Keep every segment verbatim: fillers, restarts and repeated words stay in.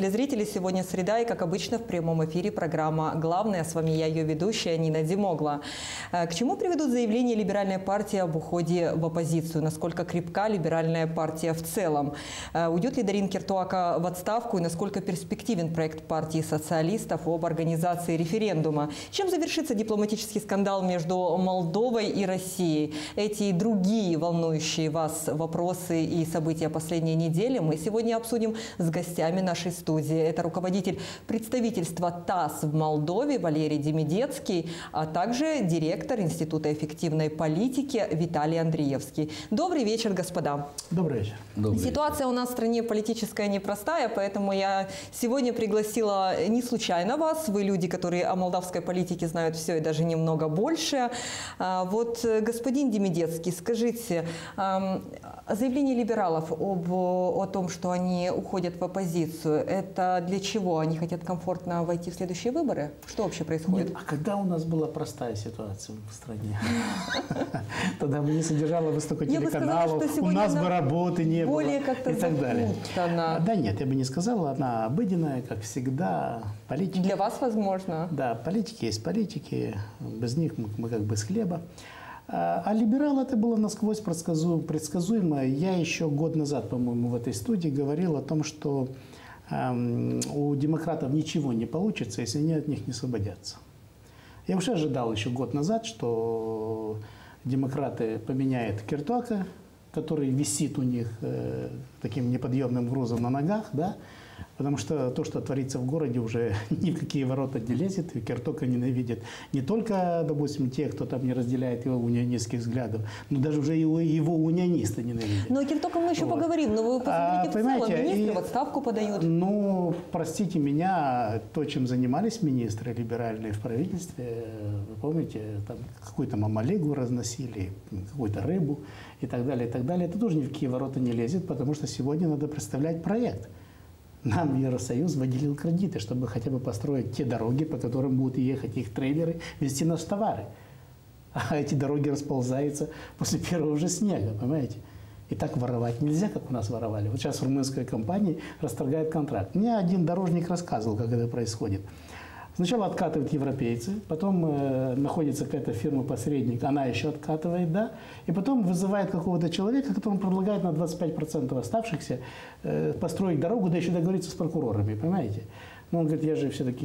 телезрители, сегодня среда и, как обычно, в прямом эфире программа «Главное». С вами я, ее ведущая Нина Демогла. К чему приведут заявления либеральной партии об уходе в оппозицию? Насколько крепка либеральная партия в целом? Уйдет ли Дарин Кертуака в отставку и насколько перспективен проект партии социалистов об организации референдума? Чем завершится дипломатический скандал между Молдовой и Россией? Эти и другие волнующие вас вопросы и события последней недели мы сегодня обсудим с гостями нашей студии. Это руководитель представительства ТАСС в Молдове Валерий Демидецкий, а также директор Института эффективной политики Виталий Андреевский. Добрый вечер, господа. Добрый вечер. Добрый Ситуация вечер. У нас в стране политическая непростая, поэтому я сегодня пригласила не случайно вас. Вы люди, которые о молдавской политике знают все и даже немного больше. Вот, господин Демидецкий, скажите, заявление либералов об, о том, что они уходят в оппозицию, это для чего? Они хотят комфортно войти в следующие выборы? Что вообще происходит? Нет, а когда у нас была простая ситуация в стране? Тогда бы не содержала бы столько телеканалов, у нас бы работы не было и так далее. Да нет, я бы не сказала, она обыденная, как всегда. Политики. Для вас, возможно? Да, политики есть политики, без них мы как бы с хлеба. А либерал это было насквозь предсказуемо. Я еще год назад, по-моему, в этой студии говорил о том, что э, у демократов ничего не получится, если они от них не освободятся. Я уже ожидал еще год назад, что демократы поменяют Кертуака, который висит у них э, таким неподъемным грузом на ногах, да, потому что то, что творится в городе, уже ни в какие ворота не лезет, и Кертуака ненавидит не только, допустим, те, кто там не разделяет его унионистских взглядов, но даже уже его, его унионисты ненавидят. Но о Кертуаке мы еще вот. поговорим, но вы посмотрите, а, в целом министры и, в отставку подают. Ну, простите меня, то, чем занимались министры либеральные в правительстве, вы помните, там какую-то мамалегу разносили, какую-то рыбу и так далее, и так далее, это тоже ни в какие ворота не лезет, потому что сегодня надо представлять проект. Нам Евросоюз выделил кредиты, чтобы хотя бы построить те дороги, по которым будут ехать их трейлеры, везти наши товары. А эти дороги расползаются после первого же снега, понимаете? И так воровать нельзя, как у нас воровали. Вот сейчас румынская компания расторгает контракт. Мне один дорожник рассказывал, как это происходит. Сначала откатывают европейцы, потом э, находится какая-то фирма-посредник, она еще откатывает, да, и потом вызывает какого-то человека, которому предлагает на двадцать пять процентов оставшихся э, построить дорогу, да еще договориться с прокурорами, понимаете? Ну, он говорит, я же все-таки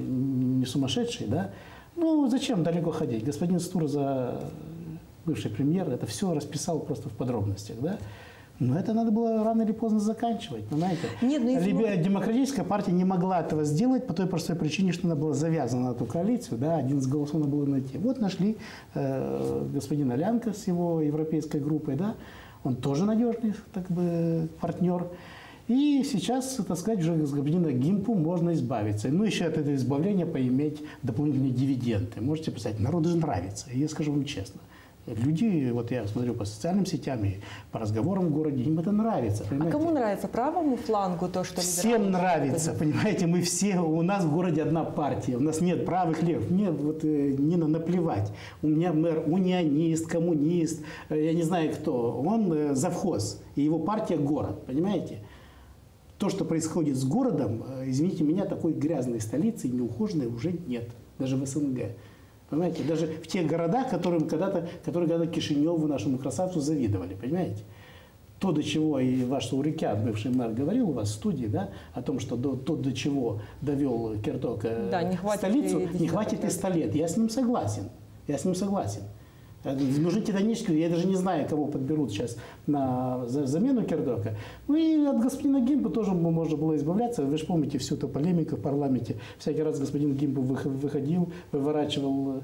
не сумасшедший, да. Ну, зачем далеко ходить? Господин Стурза, бывший премьер, это все расписал просто в подробностях, да. Но это надо было рано или поздно заканчивать, понимаете? Нет, ну, если... Демократическая партия не могла этого сделать по той простой причине, что она была завязана на эту коалицию, да, один из голосов надо было найти. Вот нашли э, господина Лянка с его европейской группой, да, он тоже надежный так бы, партнер. И сейчас, так сказать, уже с господина Гимпу можно избавиться. Ну, еще от этого избавления поиметь дополнительные дивиденды. Можете представить, народу же нравится, я скажу вам честно. Люди, вот я смотрю по социальным сетям и по разговорам в городе, им это нравится. Понимаете? А кому нравится? Правому флангу то, что всем нравится, понимаете, мы все, у нас в городе одна партия, у нас нет правых лев, мне вот Нина наплевать. У меня мэр унионист, коммунист, я не знаю кто, он завхоз, и его партия город, понимаете? То, что происходит с городом, извините меня, такой грязной столицы и неухоженной уже нет, даже в СНГ. Понимаете, даже в тех городах, которым когда-то, которые когда-то Кишиневу, нашему красавцу, завидовали, понимаете? То, до чего и ваш Саурикян, бывший мэр, говорил у вас в студии, да, о том, что до, то, до чего довел Кертуака да, не столицу, не хватит и ста лет. Я с ним согласен, я с ним согласен. Нужны титанические, я даже не знаю, кого подберут сейчас на замену Кертуака. Ну и от господина Гимпа тоже можно было избавляться. Вы же помните всю эту полемику в парламенте. Всякий раз господин Гимп выходил, выворачивал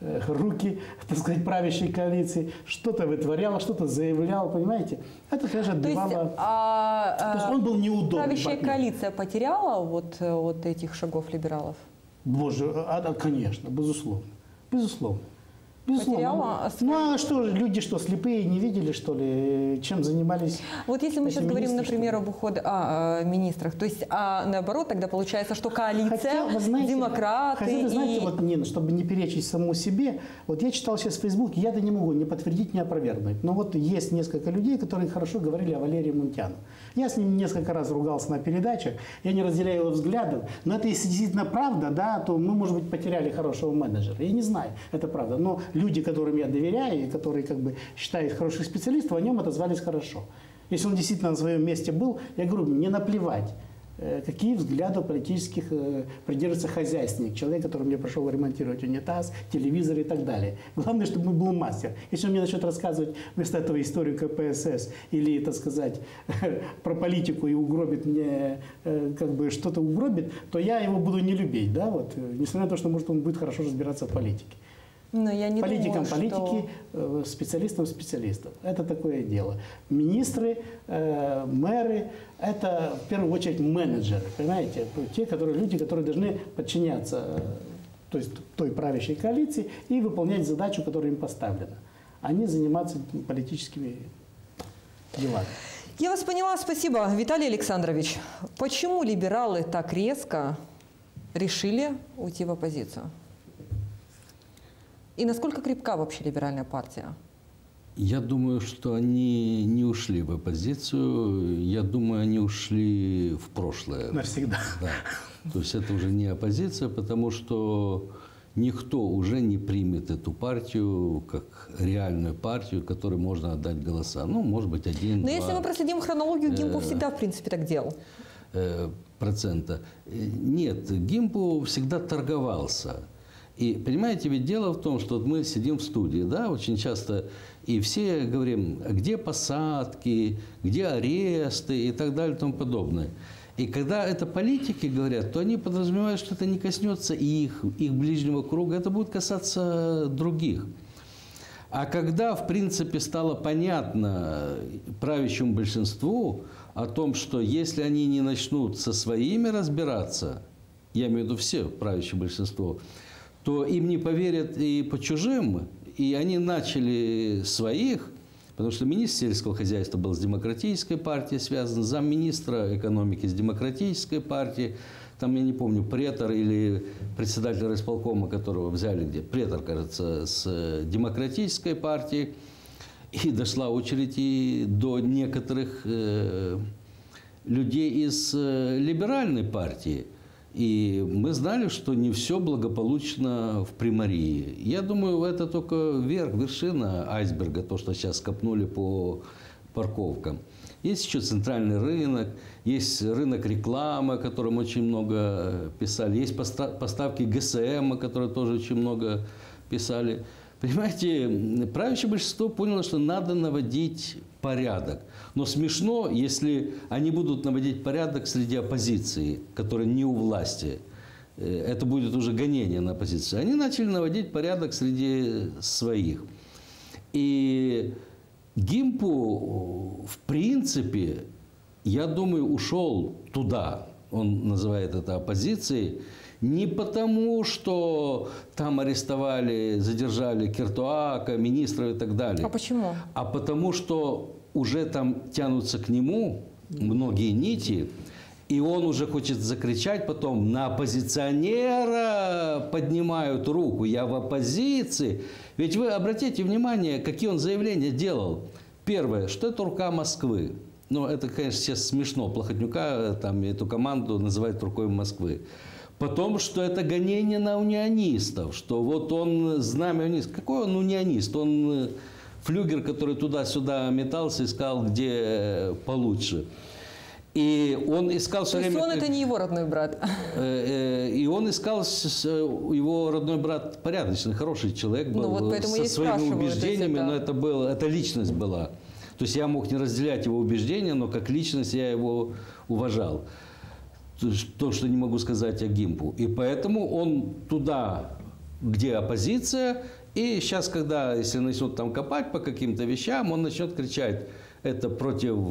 руки, так сказать, правящей коалиции, что-то вытворял, что-то заявлял, понимаете? Это, конечно, отбивало... То есть, а, То есть он был неудобный. Правящая партнер. Коалиция потеряла вот, вот этих шагов либералов? Боже, а, конечно, безусловно. Безусловно. Потеряла? Ну а что, люди что, слепые, не видели, что ли, чем занимались? Вот если мы эти сейчас говорим, министры, например, об уходе о, о министрах, то есть, а наоборот, тогда получается, что коалиция, хотя, вы знаете, демократы хотя, вы знаете, и... вот, Нина, чтобы не перечить самому себе, вот я читал сейчас в Фейсбуке, я-то не могу ни подтвердить, ни опровергнуть, но вот есть несколько людей, которые хорошо говорили о Валерии Мунтяну. Я с ним несколько раз ругался на передачах, я не разделяю его взглядов, но это если действительно правда, да, то мы, может быть, потеряли хорошего менеджера. Я не знаю, это правда, но люди, которым я доверяю, и которые как бы считают хороших специалистов, о нем отозвались хорошо. Если он действительно на своем месте был, я говорю, мне наплевать, какие взгляды политических придерживается хозяйственник, человек, который мне пришел ремонтировать унитаз, телевизор и так далее. Главное, чтобы был мастер. Если он мне начнет рассказывать вместо этого историю ка пэ эс эс или, так сказать, про политику и угробит мне, как бы что-то угробит, то я его буду не любить, да, вот, несмотря на то, что, может, он будет хорошо разбираться в политике. Но я не Политикам думаю, политики, что... специалистам специалистов. Это такое дело. Министры, э, мэры – это в первую очередь менеджеры, понимаете? Те, которые, люди, которые должны подчиняться э, то есть, той правящей коалиции и выполнять задачу, которая им поставлена, а не заниматься политическими делами. Я вас поняла, спасибо. Виталий Александрович, почему либералы так резко решили уйти в оппозицию? И насколько крепка вообще либеральная партия? Я думаю, что они не ушли в оппозицию. Я думаю, они ушли в прошлое. Навсегда. Да. То есть это уже не оппозиция, потому что никто уже не примет эту партию как реальную партию, которой можно отдать голоса. Ну, может быть, один, Но два, если мы проследим хронологию, Гимпу всегда, в принципе, так делал. процента. Нет, Гимпу всегда торговался. И, понимаете, ведь дело в том, что вот мы сидим в студии, да, очень часто, и все говорим, где посадки, где аресты и так далее и тому подобное. И когда это политики говорят, то они подразумевают, что это не коснется их, их ближнего круга, это будет касаться других. А когда, в принципе, стало понятно правящему большинству о том, что если они не начнут со своими разбираться, я имею в виду все, правящее большинство, то им не поверят и по чужим, и они начали своих, потому что министр сельского хозяйства был с демократической партией связан, замминистра экономики с демократической партией, там, я не помню, претор или председатель райисполкома, которого взяли где, претор, кажется, с демократической партии, и дошла очередь и до некоторых э, людей из э, либеральной партии. И мы знали, что не все благополучно в Приморье. Я думаю, это только верх, вершина айсберга, то, что сейчас копнули по парковкам. Есть еще центральный рынок, есть рынок рекламы, о котором очень много писали, есть поставки гэ эс эм, о которых тоже очень много писали. Понимаете, правящее большинство поняло, что надо наводить порядок. Но смешно, если они будут наводить порядок среди оппозиции, которая не у власти. Это будет уже гонение на оппозицию. Они начали наводить порядок среди своих. И Гимпу, в принципе, я думаю, ушел туда. Он называет это оппозицией. Не потому, что там арестовали, задержали Кертуака, министров и так далее. А почему? А потому, что уже там тянутся к нему многие нити, и он уже хочет закричать потом: на оппозиционера поднимают руку, я в оппозиции. Ведь вы обратите внимание, какие он заявления делал. Первое, что это рука Москвы. Ну, это, конечно, сейчас смешно. Плохотнюка, там, эту команду называют рукой Москвы. Потом, что это гонение на унионистов, что вот он знамя унионист. Какой он унионист? Он флюгер, который туда-сюда метался, искал, где получше. И он искал все время... То есть он это не его родной брат? И он искал, его родной брат порядочный, хороший человек был, ну, вот со своими убеждениями, это... но это, было, это личность была. То есть я мог не разделять его убеждения, но как личность я его уважал. То, что не могу сказать о Гимпу. И поэтому он туда, где оппозиция, и сейчас, когда, если начнут там копать по каким-то вещам, он начнет кричать: это против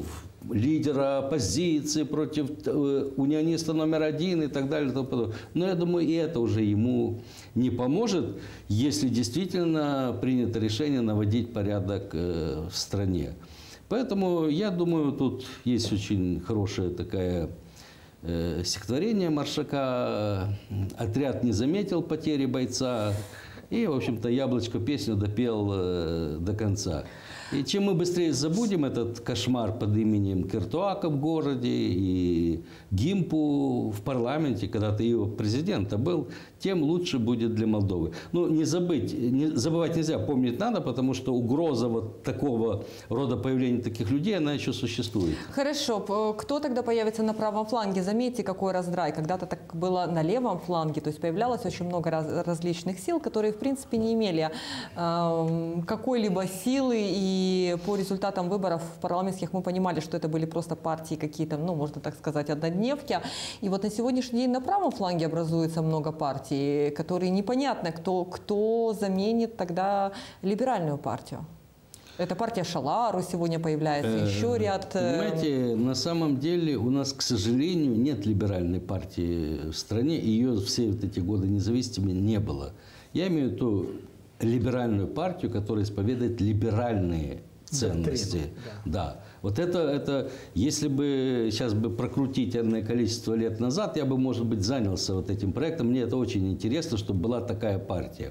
лидера оппозиции, против униониста номер один и так далее. И тому подобное. Но я думаю, и это уже ему не поможет, если действительно принято решение наводить порядок в стране. Поэтому, я думаю, тут есть очень хорошая такая э, стихотворение Маршака. «Отряд не заметил потери бойца». И, в общем-то, Яблочко песню допел э, до конца. И чем мы быстрее забудем этот кошмар под именем Кертуака в городе и Гимпу в парламенте, когда ты его президента был, тем лучше будет для Молдовы. Ну, не забыть, не, забывать нельзя, помнить надо, потому что угроза вот такого рода появления таких людей, она еще существует. Хорошо. Кто тогда появится на правом фланге? Заметьте, какой раздрай. Когда-то так было на левом фланге, то есть появлялось очень много раз, различных сил, которые, в принципе, не имели э, какой-либо силы. И по результатам выборов парламентских мы понимали, что это были просто партии какие-то, ну, можно так сказать, однодневки. И вот на сегодняшний день на правом фланге образуется много партий, которые непонятно, кто, кто заменит тогда либеральную партию. Это партия Шалару сегодня появляется, еще ряд... Понимаете, на самом деле у нас, к сожалению, нет либеральной партии в стране, и ее все вот эти годы независимости не было. Я имею в виду либеральную партию, которая исповедует либеральные ценности. Да. Да. Вот это, это, если бы сейчас бы прокрутить энное количество лет назад, я бы, может быть, занялся вот этим проектом. Мне это очень интересно, чтобы была такая партия.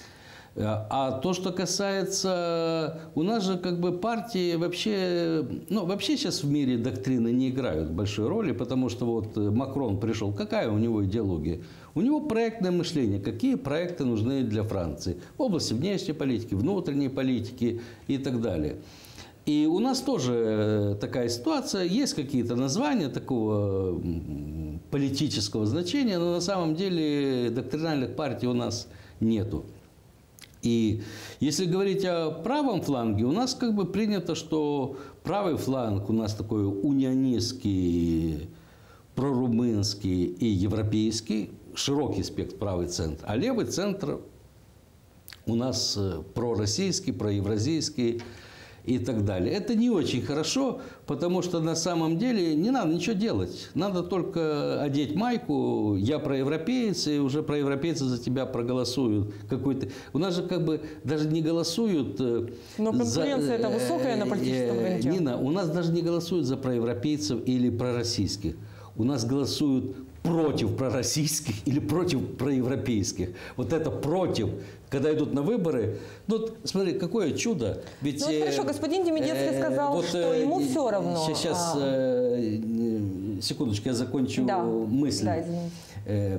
А то, что касается... У нас же как бы партии вообще... Ну, вообще сейчас в мире доктрины не играют большой роли, потому что вот Макрон пришел. Какая у него идеология? У него проектное мышление. Какие проекты нужны для Франции? В области внешней политики, внутренней политики и так далее. И у нас тоже такая ситуация. Есть какие-то названия такого политического значения, но на самом деле доктринальных партий у нас нету. И если говорить о правом фланге, у нас как бы принято, что правый фланг у нас такой унионистский, прорумынский и европейский, широкий спектр правый центр, а левый центр у нас пророссийский, проевразийский и так далее. Это не очень хорошо, потому что на самом деле не надо ничего делать. Надо только одеть майку, я проевропеец, и уже проевропейцы за тебя проголосуют. Какой-то... У нас же как бы даже не голосуют... Но конкуренция за... это высокая на политическом рынке. Нина, у нас даже не голосуют за проевропейцев или пророссийских. У нас голосуют против пророссийских или против проевропейских. Вот это против, когда идут на выборы. Ну, смотри, какое чудо. Ведь, ну, хорошо, господин Демидецкий сказал, э, вот, что ему э, все равно. Сейчас, а... э, секундочку, я закончу да. мысль. Да, извините. Э,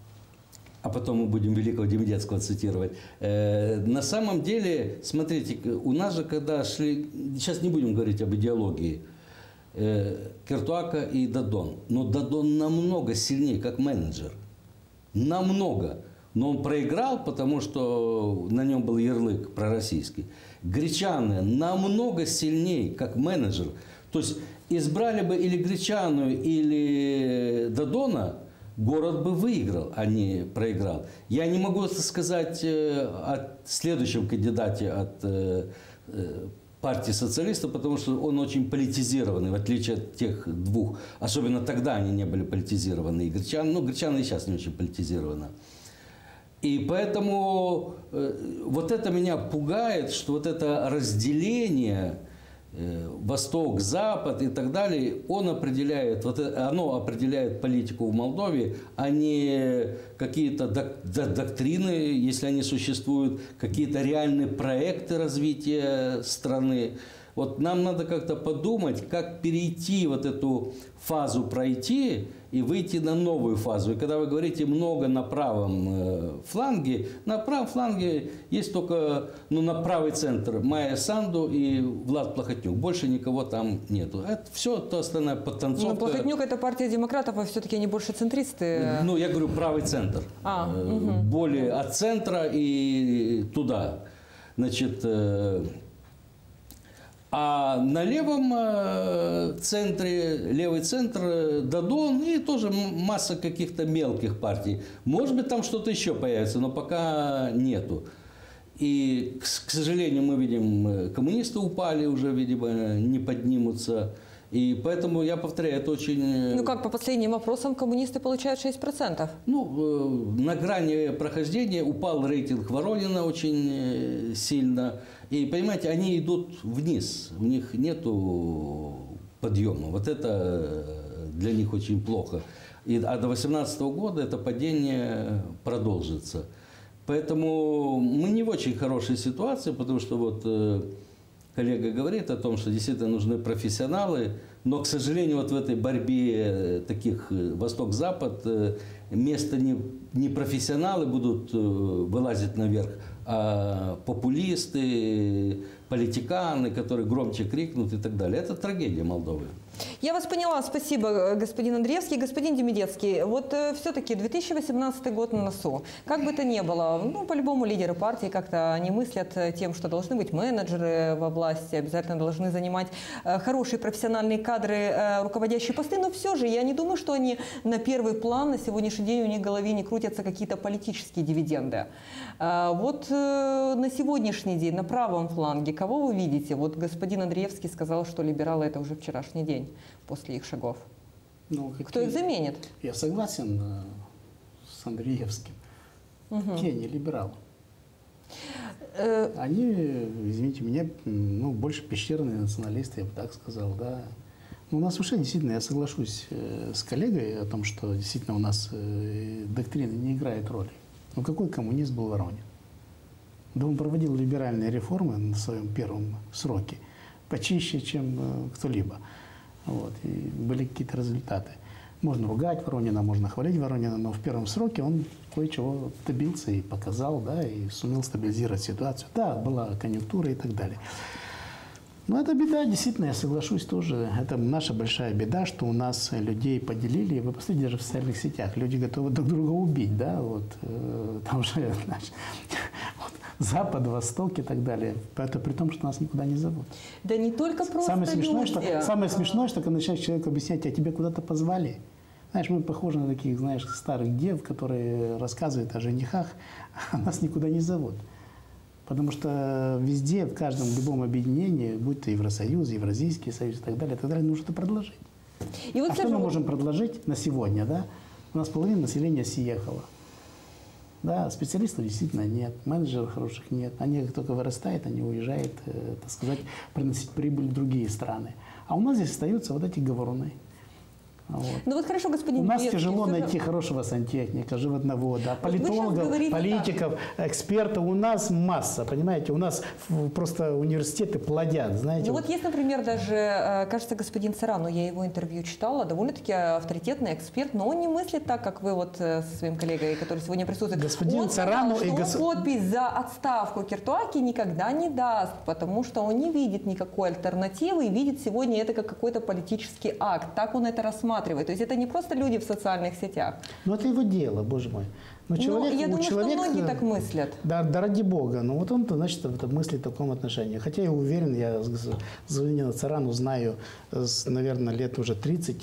а потом мы будем великого Демидецкого цитировать. Э, на самом деле, смотрите, у нас же, когда шли... Сейчас не будем говорить об идеологии. Кертуака и Дадон. Но Дадон намного сильнее, как менеджер. Намного. Но он проиграл, потому что на нем был ярлык пророссийский. Гречаны намного сильнее, как менеджер. То есть избрали бы или Гречану, или Дадона, город бы выиграл, а не проиграл. Я не могу сказать о следующем кандидате от партии социалистов, потому что он очень политизированный, в отличие от тех двух. Особенно тогда они не были политизированы. И гречан, ну, гречаны и сейчас не очень политизированы. И поэтому э, вот это меня пугает, что вот это разделение э, Восток, Запад и так далее, он определяет, вот это, оно определяет политику в Молдове, а не какие-то док, доктрины, если они существуют, какие-то реальные проекты развития страны. Вот нам надо как-то подумать, как перейти вот эту фазу, пройти и выйти на новую фазу. И когда вы говорите много на правом фланге, на правом фланге есть только, ну, на правый центр Майя Санду и Влад Плохотнюк. Больше никого там нету. Это все то остальное подтанцовка. Но Плохотнюк — это партия демократов, а все-таки они больше центристы. Ну, я говорю правый центр. А, угу. Более от центра и туда. Значит... А на левом центре, левый центр Дадон и тоже масса каких-то мелких партий. Может быть, там что-то еще появится, но пока нету. И, к сожалению, мы видим, коммунисты упали уже, видимо, не поднимутся. И поэтому, я повторяю, это очень... Ну как, по последним опросам коммунисты получают шесть процентов. Ну, на грани прохождения упал рейтинг Воронина очень сильно. И, понимаете, они идут вниз, у них нету подъема. Вот это для них очень плохо. И, а до две тысячи восемнадцатого года это падение продолжится. Поэтому мы не в очень хорошей ситуации, потому что вот... Коллега говорит о том, что действительно нужны профессионалы, но, к сожалению, вот в этой борьбе таких Восток-Запад место не, не профессионалы будут вылазить наверх, а популисты, политиканы, которые громче крикнут и так далее. Это трагедия Молдовы. Я вас поняла. Спасибо, господин Андреевский. Господин Демидецкий, вот э, все-таки две тысячи восемнадцатый год на носу. Как бы то ни было, ну, по-любому лидеры партии как-то не мыслят тем, что должны быть менеджеры во власти, обязательно должны занимать э, хорошие профессиональные кадры, э, руководящие посты, но все же я не думаю, что они на первый план на сегодняшний день у них в голове не крутятся какие-то политические дивиденды. Э, вот э, на сегодняшний день, на правом фланге, кого вы видите? Вот господин Андреевский сказал, что либералы это уже вчерашний день после их шагов. Ну, Кто их заменит? Я согласен э, с Андреевским. Угу. Те не либералы. Э... Они, извините меня, ну, больше пещерные националисты, я бы так сказал, да. Но у нас вообще действительно, я соглашусь э, с коллегой о том, что действительно у нас э, доктрина не играет роли. Ну, какой коммунист был Воронин? Да он проводил либеральные реформы на своем первом сроке почище, чем э, кто-либо. Вот, и были какие-то результаты. Можно ругать Воронина, можно хвалить Воронина, но в первом сроке он кое-чего добился и показал, да, и сумел стабилизировать ситуацию. Да, была конъюнктура и так далее. Но это беда, действительно, я соглашусь тоже. Это наша большая беда, что у нас людей поделили. Вы посмотрите, даже в социальных сетях люди готовы друг друга убить, да, вот, э, там же, значит, вот, Запад, Восток и так далее. Это при том, что нас никуда не зовут. Да не только просто самое смешное, люди. Что, самое смешное, что когда начинаешь человеку объяснять, а тебе куда-то позвали. Знаешь, мы похожи на таких, знаешь, старых дев, которые рассказывают о женихах, а нас никуда не зовут. Потому что везде, в каждом любом объединении, будь то Евросоюз, Евразийский союз и так далее, и так далее, нужно это предложить. И вот а что мы можем предложить на сегодня, да? У нас половина населения съехала. Да, специалистов действительно нет, менеджеров хороших нет. Они как только вырастают, они уезжают, э, так сказать, приносить прибыль в другие страны. А у нас здесь остаются вот эти говоруны. Вот. Ну вот хорошо, господин У нас Демидецкий, тяжело же... найти хорошего сантехника, животновода, политологов, политиков, так. экспертов. У нас масса, понимаете? У нас просто университеты плодят, знаете. Ну вот есть, например, даже, кажется, господин Царан, я его интервью читала, довольно-таки авторитетный эксперт, но он не мыслит так, как вы вот со своим коллегой, который сегодня присутствует. Господин он Царану сказал, и что он подпись за отставку Кертуаки никогда не даст, потому что он не видит никакой альтернативы и видит сегодня это как какой-то политический акт. Так он это рассматривает. То есть это не просто люди в социальных сетях. Ну это его дело, боже мой. Но человек, я думаю, человека, что многие так мыслят. Да, да ради бога. Но вот он-то, значит, мыслит в таком отношении. Хотя я уверен, я Звонина Царану знаю, наверное, лет уже тридцать.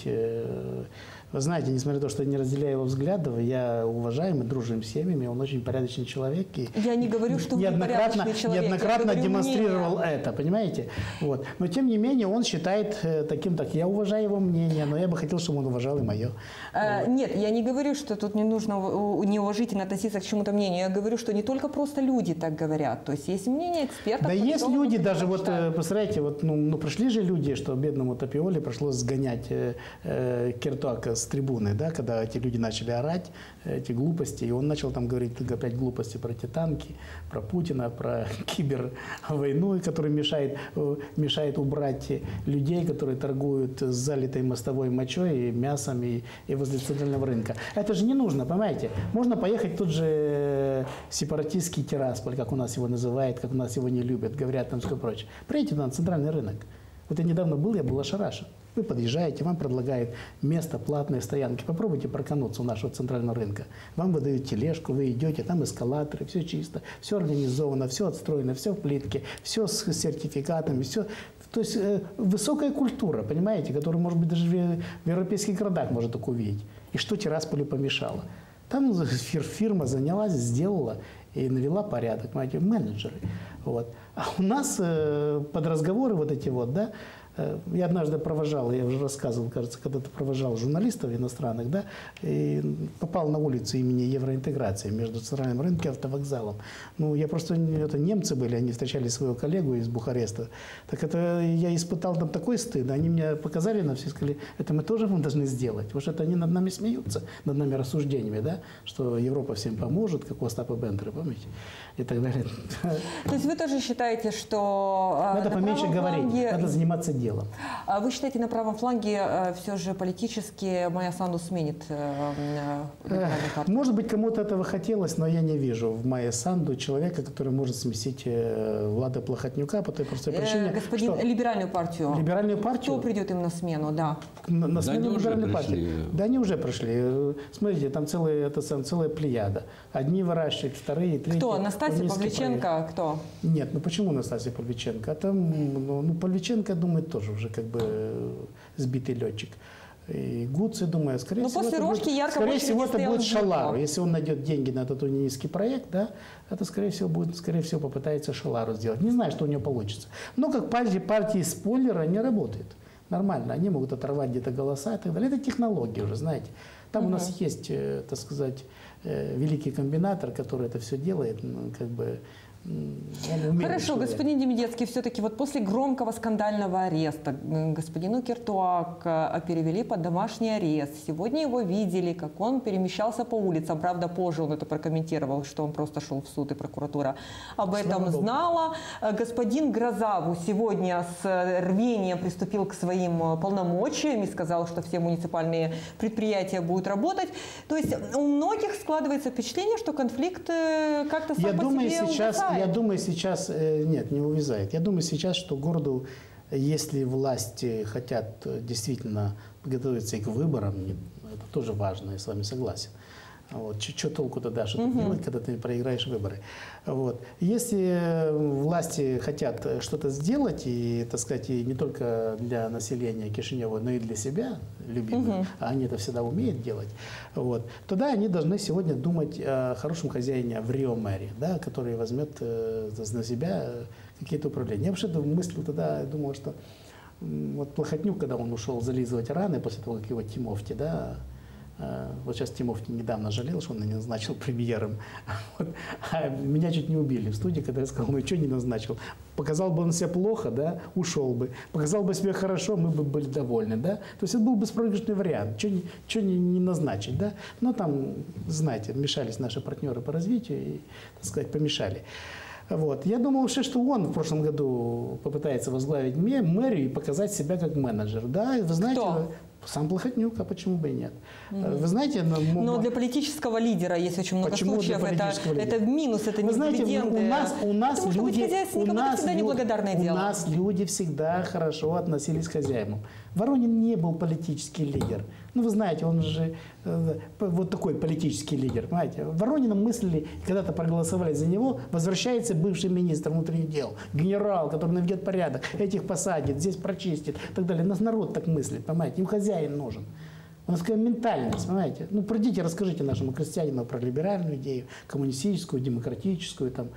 Вы знаете, несмотря на то, что я не разделяю его взглядов, я уважаю, мы дружим с семьями, он очень порядочный человек. И я не говорю, что вы порядочный человек. Неоднократно демонстрировал мнение. это, понимаете? Вот. Но тем не менее он считает таким, так я уважаю его мнение, но я бы хотел, чтобы он уважал и мое. А, вот. Нет, я не говорю, что тут не нужно неуважительно относиться к чему-то мнению. Я говорю, что не только просто люди так говорят. То есть есть мнение экспертов. Да есть люди, даже вот, посмотрите, вот, ну, ну пришли же люди, что бедному Тапиоле пришлось сгонять э, э, Кертуака с трибуны, да, когда эти люди начали орать, эти глупости, и он начал там говорить опять глупости про эти танки, про Путина, про кибервойну, которая мешает, мешает убрать людей, которые торгуют с залитой мостовой мочой, и мясом и, и возле центрального рынка. Это же не нужно, понимаете? Можно поехать в тот же сепаратистский Тирасполь, как у нас его называют, как у нас его не любят, говорят там все прочее. Приедьте на центральный рынок. Вот я недавно был, я был ошарашен. Вы подъезжаете, вам предлагают место, платные стоянки. Попробуйте прокануться у нашего центрального рынка. Вам выдают тележку, вы идете, там эскалаторы, все чисто, все организовано, все отстроено, все в плитке, все с сертификатами, все. То есть э, высокая культура, понимаете, которую, может быть, даже в, в европейских городах можно только увидеть. И что Тирасполю помешало? Там фирма занялась, сделала и навела порядок, понимаете, менеджеры. Вот. А у нас э, под разговоры вот эти вот, да, Я однажды провожал, я уже рассказывал, кажется, когда-то провожал журналистов иностранных, да, и попал на улицу имени Евроинтеграции между центральным рынком и автовокзалом. Ну, я просто, это немцы были, они встречали своего коллегу из Бухареста. Так это я испытал там такой стыд. Они мне показали на все и сказали, это мы тоже вам должны сделать. Потому что это они над нами смеются, над нами рассуждениями, да, что Европа всем поможет, как у Остапа Бендера, помните, и так далее. То есть вы тоже считаете, что надо поменьше говорить, фланге... надо заниматься делом. Вы считаете, на правом фланге все же политически Майя Санду сменит либеральную партию? Может быть, кому-то этого хотелось, но я не вижу в Майе Санду человека, который может сместить Влада Плохотнюка по той простой причине, Господин, что... либеральную партию. Либеральную партию? Кто придет им на смену, да? На, на смену да либеральной партии. Да, они уже пришли. Смотрите, там целая, это, сам, целая плеяда. Одни выращивают, вторые, третьи. Кто? Настасья Павличенко? Кто? Нет, ну почему Настасья Павличенко? Это, ну, ну, Павличенко, думаю, тоже уже как бы сбитый летчик. И Гудс, я думаю, скорее Но всего, после это Рожки будет, ярко скорее всего, это будет Шалару. Гудко. Если он найдет деньги на этот унийский проект, да, это, скорее всего, будет, скорее всего, попытается Шалару сделать. Не знаю, что у него получится. Но как партии, партии спойлера не работает. Нормально. Они могут оторвать где-то голоса и так далее. Это технология уже, знаете. Там угу. у нас есть, так сказать, великий комбинатор, который это все делает, ну, как бы... Хорошо, человек. Господин Демидецкий, все-таки вот после громкого скандального ареста господину Кертуак перевели под домашний арест. Сегодня его видели, как он перемещался по улицам. Правда, позже он это прокомментировал, что он просто шел в суд, и прокуратура об Слава этом Богу. знала. Господин Грозаву сегодня с рвением приступил к своим полномочиям и сказал, что все муниципальные предприятия будут работать. То есть у многих складывается впечатление, что конфликт как-то сам Я по думаю, себе сейчас, увязает. Я думаю, сейчас, нет, не увязает. Я думаю сейчас, что городу, если власти хотят действительно подготовиться и к выборам, это тоже важно, я с вами согласен. Вот. Что толку тогда что-то угу. делать, когда ты проиграешь выборы? Вот. Если власти хотят что-то сделать, и, так сказать, и не только для населения Кишинева, но и для себя, любимых, угу. а они это всегда умеют делать, вот, тогда они должны сегодня думать о хорошем хозяине в Рио-мэре, да, который возьмет э, на себя какие-то управления. Я вообще мыслил тогда, я думал, что вот Плохотнюк, когда он ушел зализывать раны после того, как его Тимофти, да, вот сейчас Тимофти недавно жалел, что он не назначил премьером. Вот. А меня чуть не убили в студии, когда я сказал, ну что не назначил? Показал бы он себя плохо, да, ушел бы. Показал бы себя хорошо, мы бы были довольны, да. То есть это был беспроигрышный вариант. Что не, что не, не назначить, да. Но там, знаете, вмешались наши партнеры по развитию и, так сказать, помешали. Вот. Я думал вообще, что он в прошлом году попытается возглавить мэрию и показать себя как менеджер. Да, вы знаете, Кто? Сам Плохотнюк, а почему бы и нет? Mm-hmm. Вы знаете, но, но для политического лидера есть очень много почему случаев. Это, это минус, это не Вы знаете, дивиденды. у нас, у нас Потому люди, что быть у нас, всегда неблагодарное у дело. нас люди всегда хорошо относились к хозяевам. Воронин не был политический лидер. Ну, вы знаете, он же э, вот такой политический лидер, понимаете. Воронином мыслили, когда-то проголосовали за него, возвращается бывший министр внутренних дел, генерал, который наведет порядок, этих посадит, здесь прочистит и так далее. Нас народ так мыслит, понимаете, им хозяин нужен. У нас такая ментальность, понимаете. Ну, придите, расскажите нашему крестьянину про либеральную идею, коммунистическую, демократическую, там.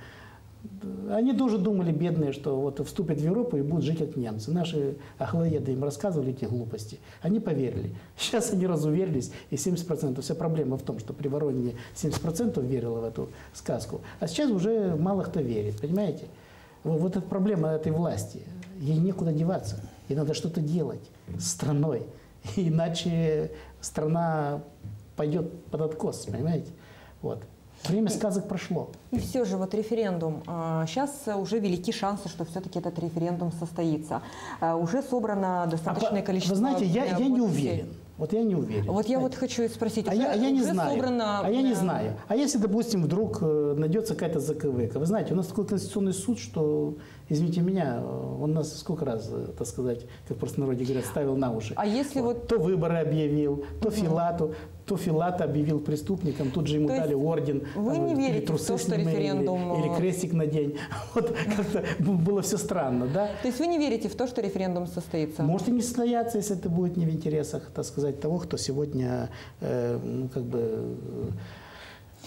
Они тоже думали, бедные, что вот вступят в Европу и будут жить как немцы. Наши ахлоеды им рассказывали эти глупости. Они поверили. Сейчас они разуверились, и семьдесят процентов. Вся проблема в том, что при Воронине семьдесят процентов верило в эту сказку. А сейчас уже мало кто верит, понимаете? Вот, вот эта проблема этой власти. Ей некуда деваться. Ей надо что-то делать с страной. Иначе страна пойдет под откос, понимаете? Вот. Время сказок прошло. И все же вот референдум. Сейчас уже велики шансы, что все-таки этот референдум состоится. Уже собрано достаточное а, количество... Вы знаете, я, я не уверен. Вот я не уверен. Вот я вот хочу спросить. А, я, а я не знаю. Собрано... А я не знаю. А если, допустим, вдруг найдется какая-то заковыка? Вы знаете, у нас такой конституционный суд, что, извините меня, он нас сколько раз, так сказать, как в простонародье говорят, ставил на уши. А если вот... вот... То выборы объявил, то угу. Филату, то Филата объявил преступником, тут же ему то дали орден. Вы там, не верите или трусы в то, что референдум... Или, или крестик на день. Вот как-то было все странно, да? То есть вы не верите в то, что референдум состоится? Может и не состояться, если это будет не в интересах, так сказать, того, кто сегодня, э, ну, как бы...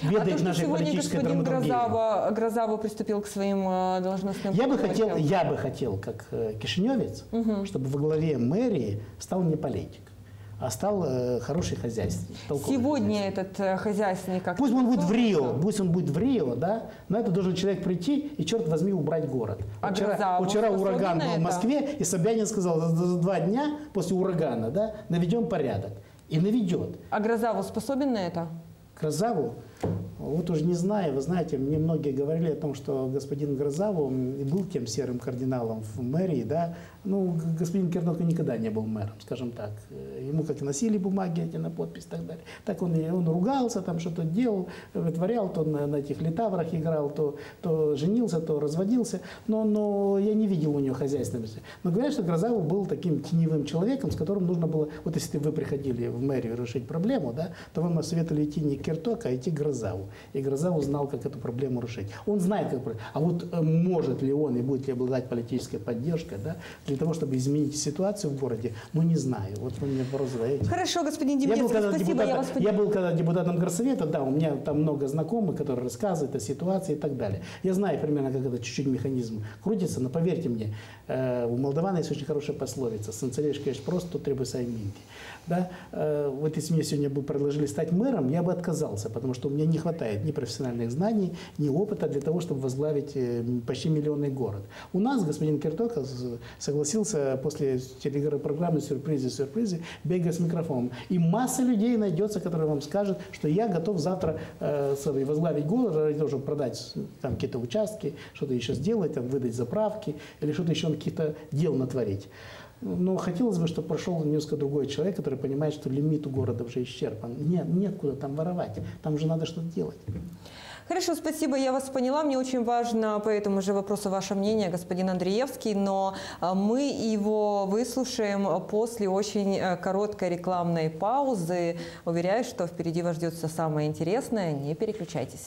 ведает а то, что нашей сегодня политической господин драматургии. Грозава, Грозава приступил к своим э, должностным Я бы хотел, полномочиям. я бы хотел, как э, кишиневец, Угу. чтобы во главе мэрии стал не политик, а стал э, хороший хозяйственник. толковый Сегодня хозяйственник. этот э, хозяйственник как Пусть он будет в Рио, пусть он будет в Рио, да, но это должен человек прийти и, черт возьми, убрать город. А вчера Грозава вчера способен ураган на был в это? Москве, и Собянин сказал, за, за два дня после урагана, да, наведем порядок. И наведет. А Грозаву способен на это? Грозаву, вот уже не знаю, вы знаете, мне многие говорили о том, что господин Грозаву был тем серым кардиналом в мэрии, да, ну, господин Кернок никогда не был мэром, скажем так. Ему как и носили бумаги эти на подпись и так далее. Так он, он ругался, там что-то делал, вытворял, то на, на этих литаврах играл, то, то женился, то разводился, но, но я не видел у него хозяйственности. Но говорят, что Грозаву был таким теневым человеком, с которым нужно было, вот если вы приходили в мэрию решить проблему, да, то вам советовали идти не к Кертоку, а идти к Грозаву. И Грозаву знал, как эту проблему решить. Он знает, как проблему. А вот э, может ли он и будет ли обладать политической поддержкой, да, для того, чтобы изменить ситуацию в городе, ну не знаю. Вот вы мне вопрос задаете. Хорошо, господин Я был, Демидовский, когда спасибо, депутата, я вас я был когда депутатом горсовета, да, у меня там много знакомых, которые рассказывают о ситуации и так далее. Я знаю примерно, как это чуть-чуть механизм крутится, но поверьте мне, э, у молдаван есть очень хорошая пословица: «Сын царевич, конечно, просто, тут требует сайминки». Да? Э, вот если мне сегодня бы предложили стать мэром, я бы отказался, потому что у меня не хватает ни профессиональных знаний, ни опыта для того, чтобы возглавить э, почти миллионный город. У нас господин Керток согласился после телепрограммы «Сюрпризы, сюрпризы» бегать с микрофоном. И масса людей найдется, которые вам скажут, что я готов завтра э, возглавить город, для того, чтобы продать там какие-то участки, что-то еще сделать, там, выдать заправки или что-то еще, каких-то дел натворить. Но хотелось бы, чтобы прошел немножко другой человек, который понимает, что лимит у города уже исчерпан. Нет, нет куда там воровать, там же надо что-то делать. Хорошо, спасибо, я вас поняла. Мне очень важно по этому же вопросу ваше мнение, господин Андреевский, но мы его выслушаем после очень короткой рекламной паузы. Уверяю, что впереди вас ждет все самое интересное. Не переключайтесь.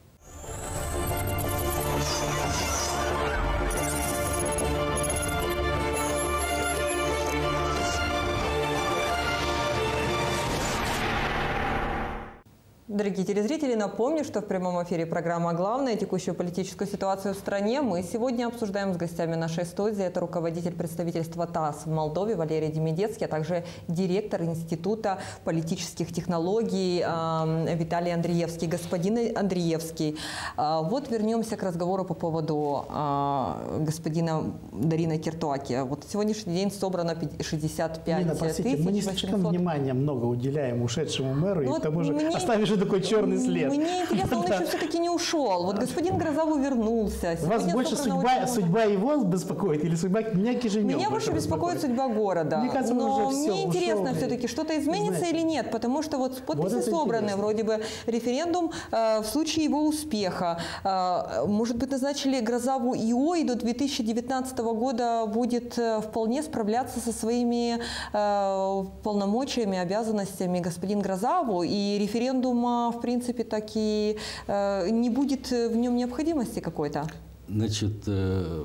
Дорогие телезрители, напомню, что в прямом эфире программа «Главное. Текущую политическую ситуацию в стране» мы сегодня обсуждаем с гостями нашей студии. Это руководитель представительства ТАСС в Молдове Валерий Демидецкий, а также директор Института политических технологий э, Виталий Андреевский. Господин Андреевский, э, вот вернемся к разговору по поводу э, господина Дарина Кертоаки. Вот сегодняшний день собрано шестьдесят пять Нина, простите, мы не слишком внимания много уделяем ушедшему мэру, ну, и к тому же мне... оставишь такой черный след. Мне интересно, он еще все-таки не ушел. Вот господин Грозаву вернулся. Вас больше судьба, судьба его беспокоит или судьба меня Кишинева? Меня больше беспокоит судьба города. Мне кажется, но уже мне все, интересно ушел, все-таки, что-то изменится знаете, или нет, потому что вот подписи вот собраны, интересно. вроде бы референдум э, в случае его успеха. Э, может быть, назначили Грозаву ИО, и до две тысячи девятнадцатого года будет э, вполне справляться со своими э, полномочиями, обязанностями господин Грозаву, и референдума, в принципе, так и э, не будет в нем необходимости какой-то. Значит, э,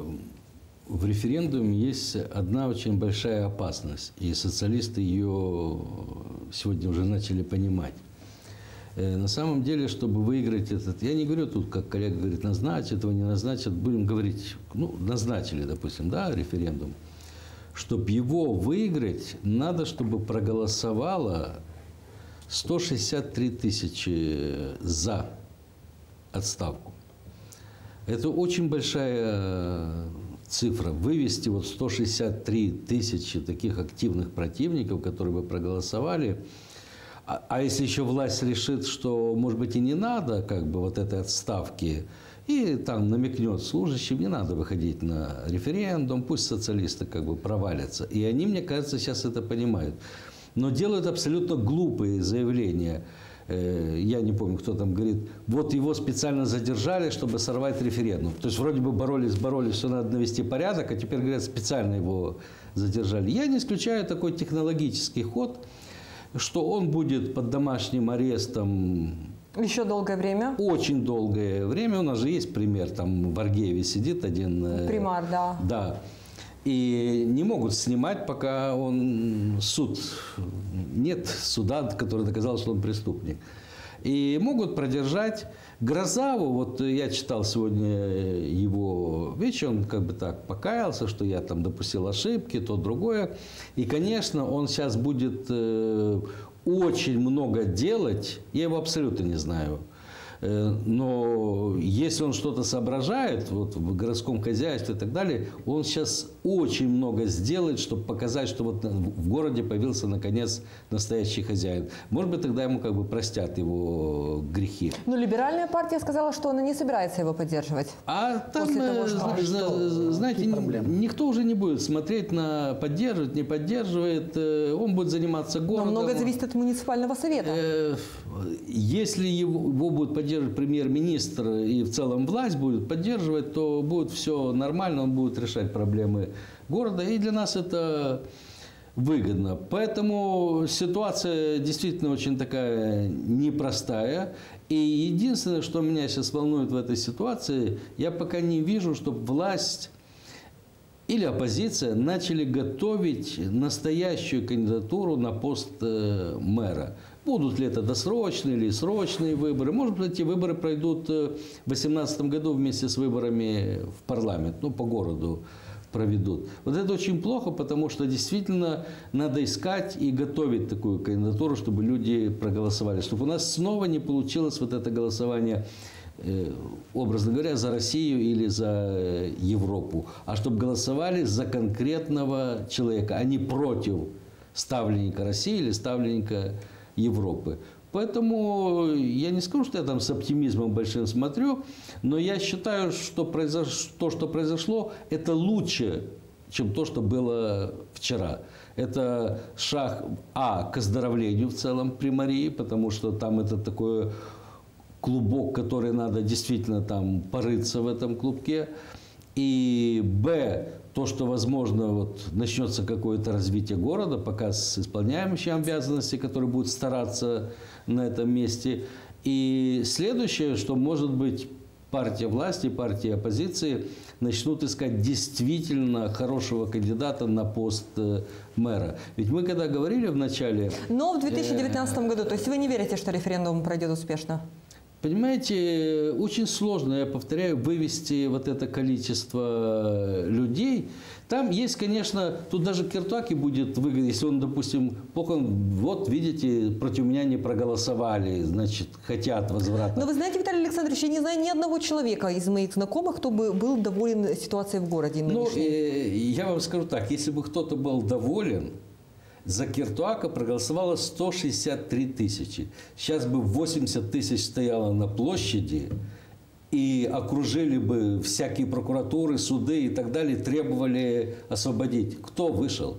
в референдуме есть одна очень большая опасность, и социалисты ее сегодня уже начали понимать. Э, на самом деле, чтобы выиграть этот... Я не говорю тут, как коллега говорит, назначат его, не назначат. Будем говорить, ну, назначили, допустим, да, референдум. Чтобы его выиграть, надо, чтобы проголосовало сто шестьдесят три тысячи за отставку. Это очень большая цифра. Вывести вот сто шестьдесят три тысячи таких активных противников, которые бы проголосовали. А, а если еще власть решит, что, может быть, и не надо как бы вот этой отставки, и там намекнет служащим, не надо выходить на референдум, пусть социалисты как бы провалятся. И они, мне кажется, сейчас это понимают. Но делают абсолютно глупые заявления. Я не помню, кто там говорит, вот его специально задержали, чтобы сорвать референдум. То есть вроде бы боролись, боролись, все надо навести порядок, а теперь говорят, специально его задержали. Я не исключаю такой технологический ход, что он будет под домашним арестом еще долгое время? Очень долгое время. У нас же есть пример, там в Аргееве сидит один... Примар, да. Да. И не могут снимать, пока он суд, нет суда, который доказал, что он преступник. И могут продержать. Грозаву, вот я читал сегодня его вещи, он как бы так покаялся, что я там допустил ошибки, то другое. И, конечно, он сейчас будет э, очень много делать, я его абсолютно не знаю. Но если он что-то соображает вот, в городском хозяйстве и так далее, он сейчас очень много сделает, чтобы показать, что вот в городе появился наконец настоящий хозяин. Может быть, тогда ему как бы простят его грехи. Но либеральная партия сказала, что она не собирается его поддерживать. А там, После того, что... а что? Знаете, никто уже не будет смотреть на поддерживает, не поддерживает. Он будет заниматься городом. Но много зависит от муниципального совета. Если его, его будет поддерживать премьер-министр и в целом власть будет поддерживать, то будет все нормально, он будет решать проблемы города. И для нас это выгодно. Поэтому ситуация действительно очень такая непростая. И единственное, что меня сейчас волнует в этой ситуации, я пока не вижу, чтобы власть или оппозиция начали готовить настоящую кандидатуру на пост э, мэра. Будут ли это досрочные или срочные выборы? Может быть, эти выборы пройдут в две тысячи восемнадцатом году вместе с выборами в парламент, ну, по городу проведут. Вот это очень плохо, потому что действительно надо искать и готовить такую кандидатуру, чтобы люди проголосовали. Чтобы у нас снова не получилось вот это голосование, образно говоря, за Россию или за Европу, а чтобы голосовали за конкретного человека, а не против ставленника России или ставленника Европы. Поэтому я не скажу, что я там с оптимизмом большим смотрю, но я считаю, что произош... то, что произошло, это лучше, чем то, что было вчера. Это шаг, а, к оздоровлению в целом Приморьи, потому что там это такой клубок, который надо действительно там порыться в этом клубке. И, б, то, что, возможно, вот, начнется какое-то развитие города, пока с исполняющими обязанности, которые будут стараться на этом месте. И следующее, что, может быть, партия власти, партия оппозиции начнут искать действительно хорошего кандидата на пост мэра. Ведь мы когда говорили в начале... Но в две тысячи девятнадцатом году, то есть вы не верите, что референдум пройдет успешно? Понимаете, очень сложно, я повторяю, вывести вот это количество людей. Там есть, конечно, тут даже Кертуаки будет выгодно, если он, допустим, плохо, вот, видите, против меня не проголосовали, значит, хотят возврата. Но вы знаете, Виталий Александрович, я не знаю ни одного человека из моих знакомых, кто бы был доволен ситуацией в городе нынешней. Ну, э, я вам скажу так, если бы кто-то был доволен, за Кертуака проголосовало сто шестьдесят три тысячи. Сейчас бы восемьдесят тысяч стояло на площади, и окружили бы всякие прокуратуры, суды и так далее, требовали освободить. Кто вышел?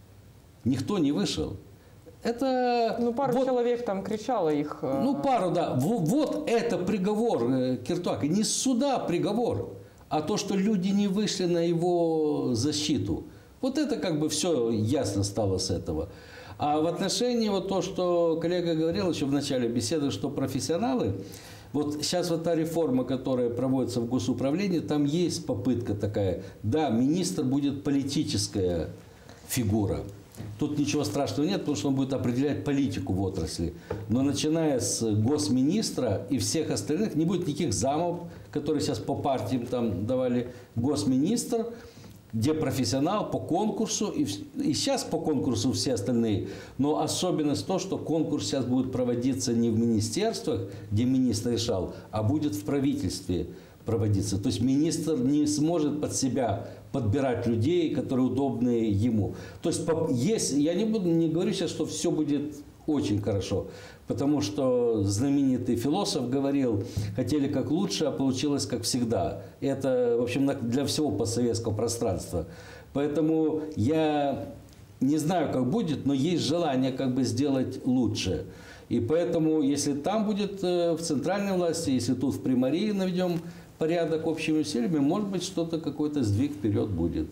Никто не вышел. Это... Ну, пару вот, человек там кричало их. Ну, пару, да. Вот, вот это приговор Кертуака. Не с суда приговор, а то, что люди не вышли на его защиту. Вот это как бы все ясно стало с этого. А в отношении вот то, что коллега говорил еще в начале беседы, что профессионалы, вот сейчас вот та реформа, которая проводится в госуправлении, там есть попытка такая. Да, министр будет политическая фигура. Тут ничего страшного нет, потому что он будет определять политику в отрасли. Но начиная с госминистра и всех остальных, не будет никаких замов, которые сейчас по партиям там давали. Госминистр, где профессионал по конкурсу, и, и сейчас по конкурсу все остальные. Но особенность то, что конкурс сейчас будет проводиться не в министерствах, где министр решал, а будет в правительстве проводиться. То есть министр не сможет под себя подбирать людей, которые удобны ему. То есть есть, я не, буду, не говорю сейчас, что все будет очень хорошо. Потому что знаменитый философ говорил, хотели как лучше, а получилось как всегда. Это, в общем, для всего постсоветского пространства. Поэтому я не знаю, как будет, но есть желание как бы сделать лучше. И поэтому, если там будет в центральной власти, если тут в Приморье наведем порядок общими усилиями, может быть, что-то, какой-то сдвиг вперед будет.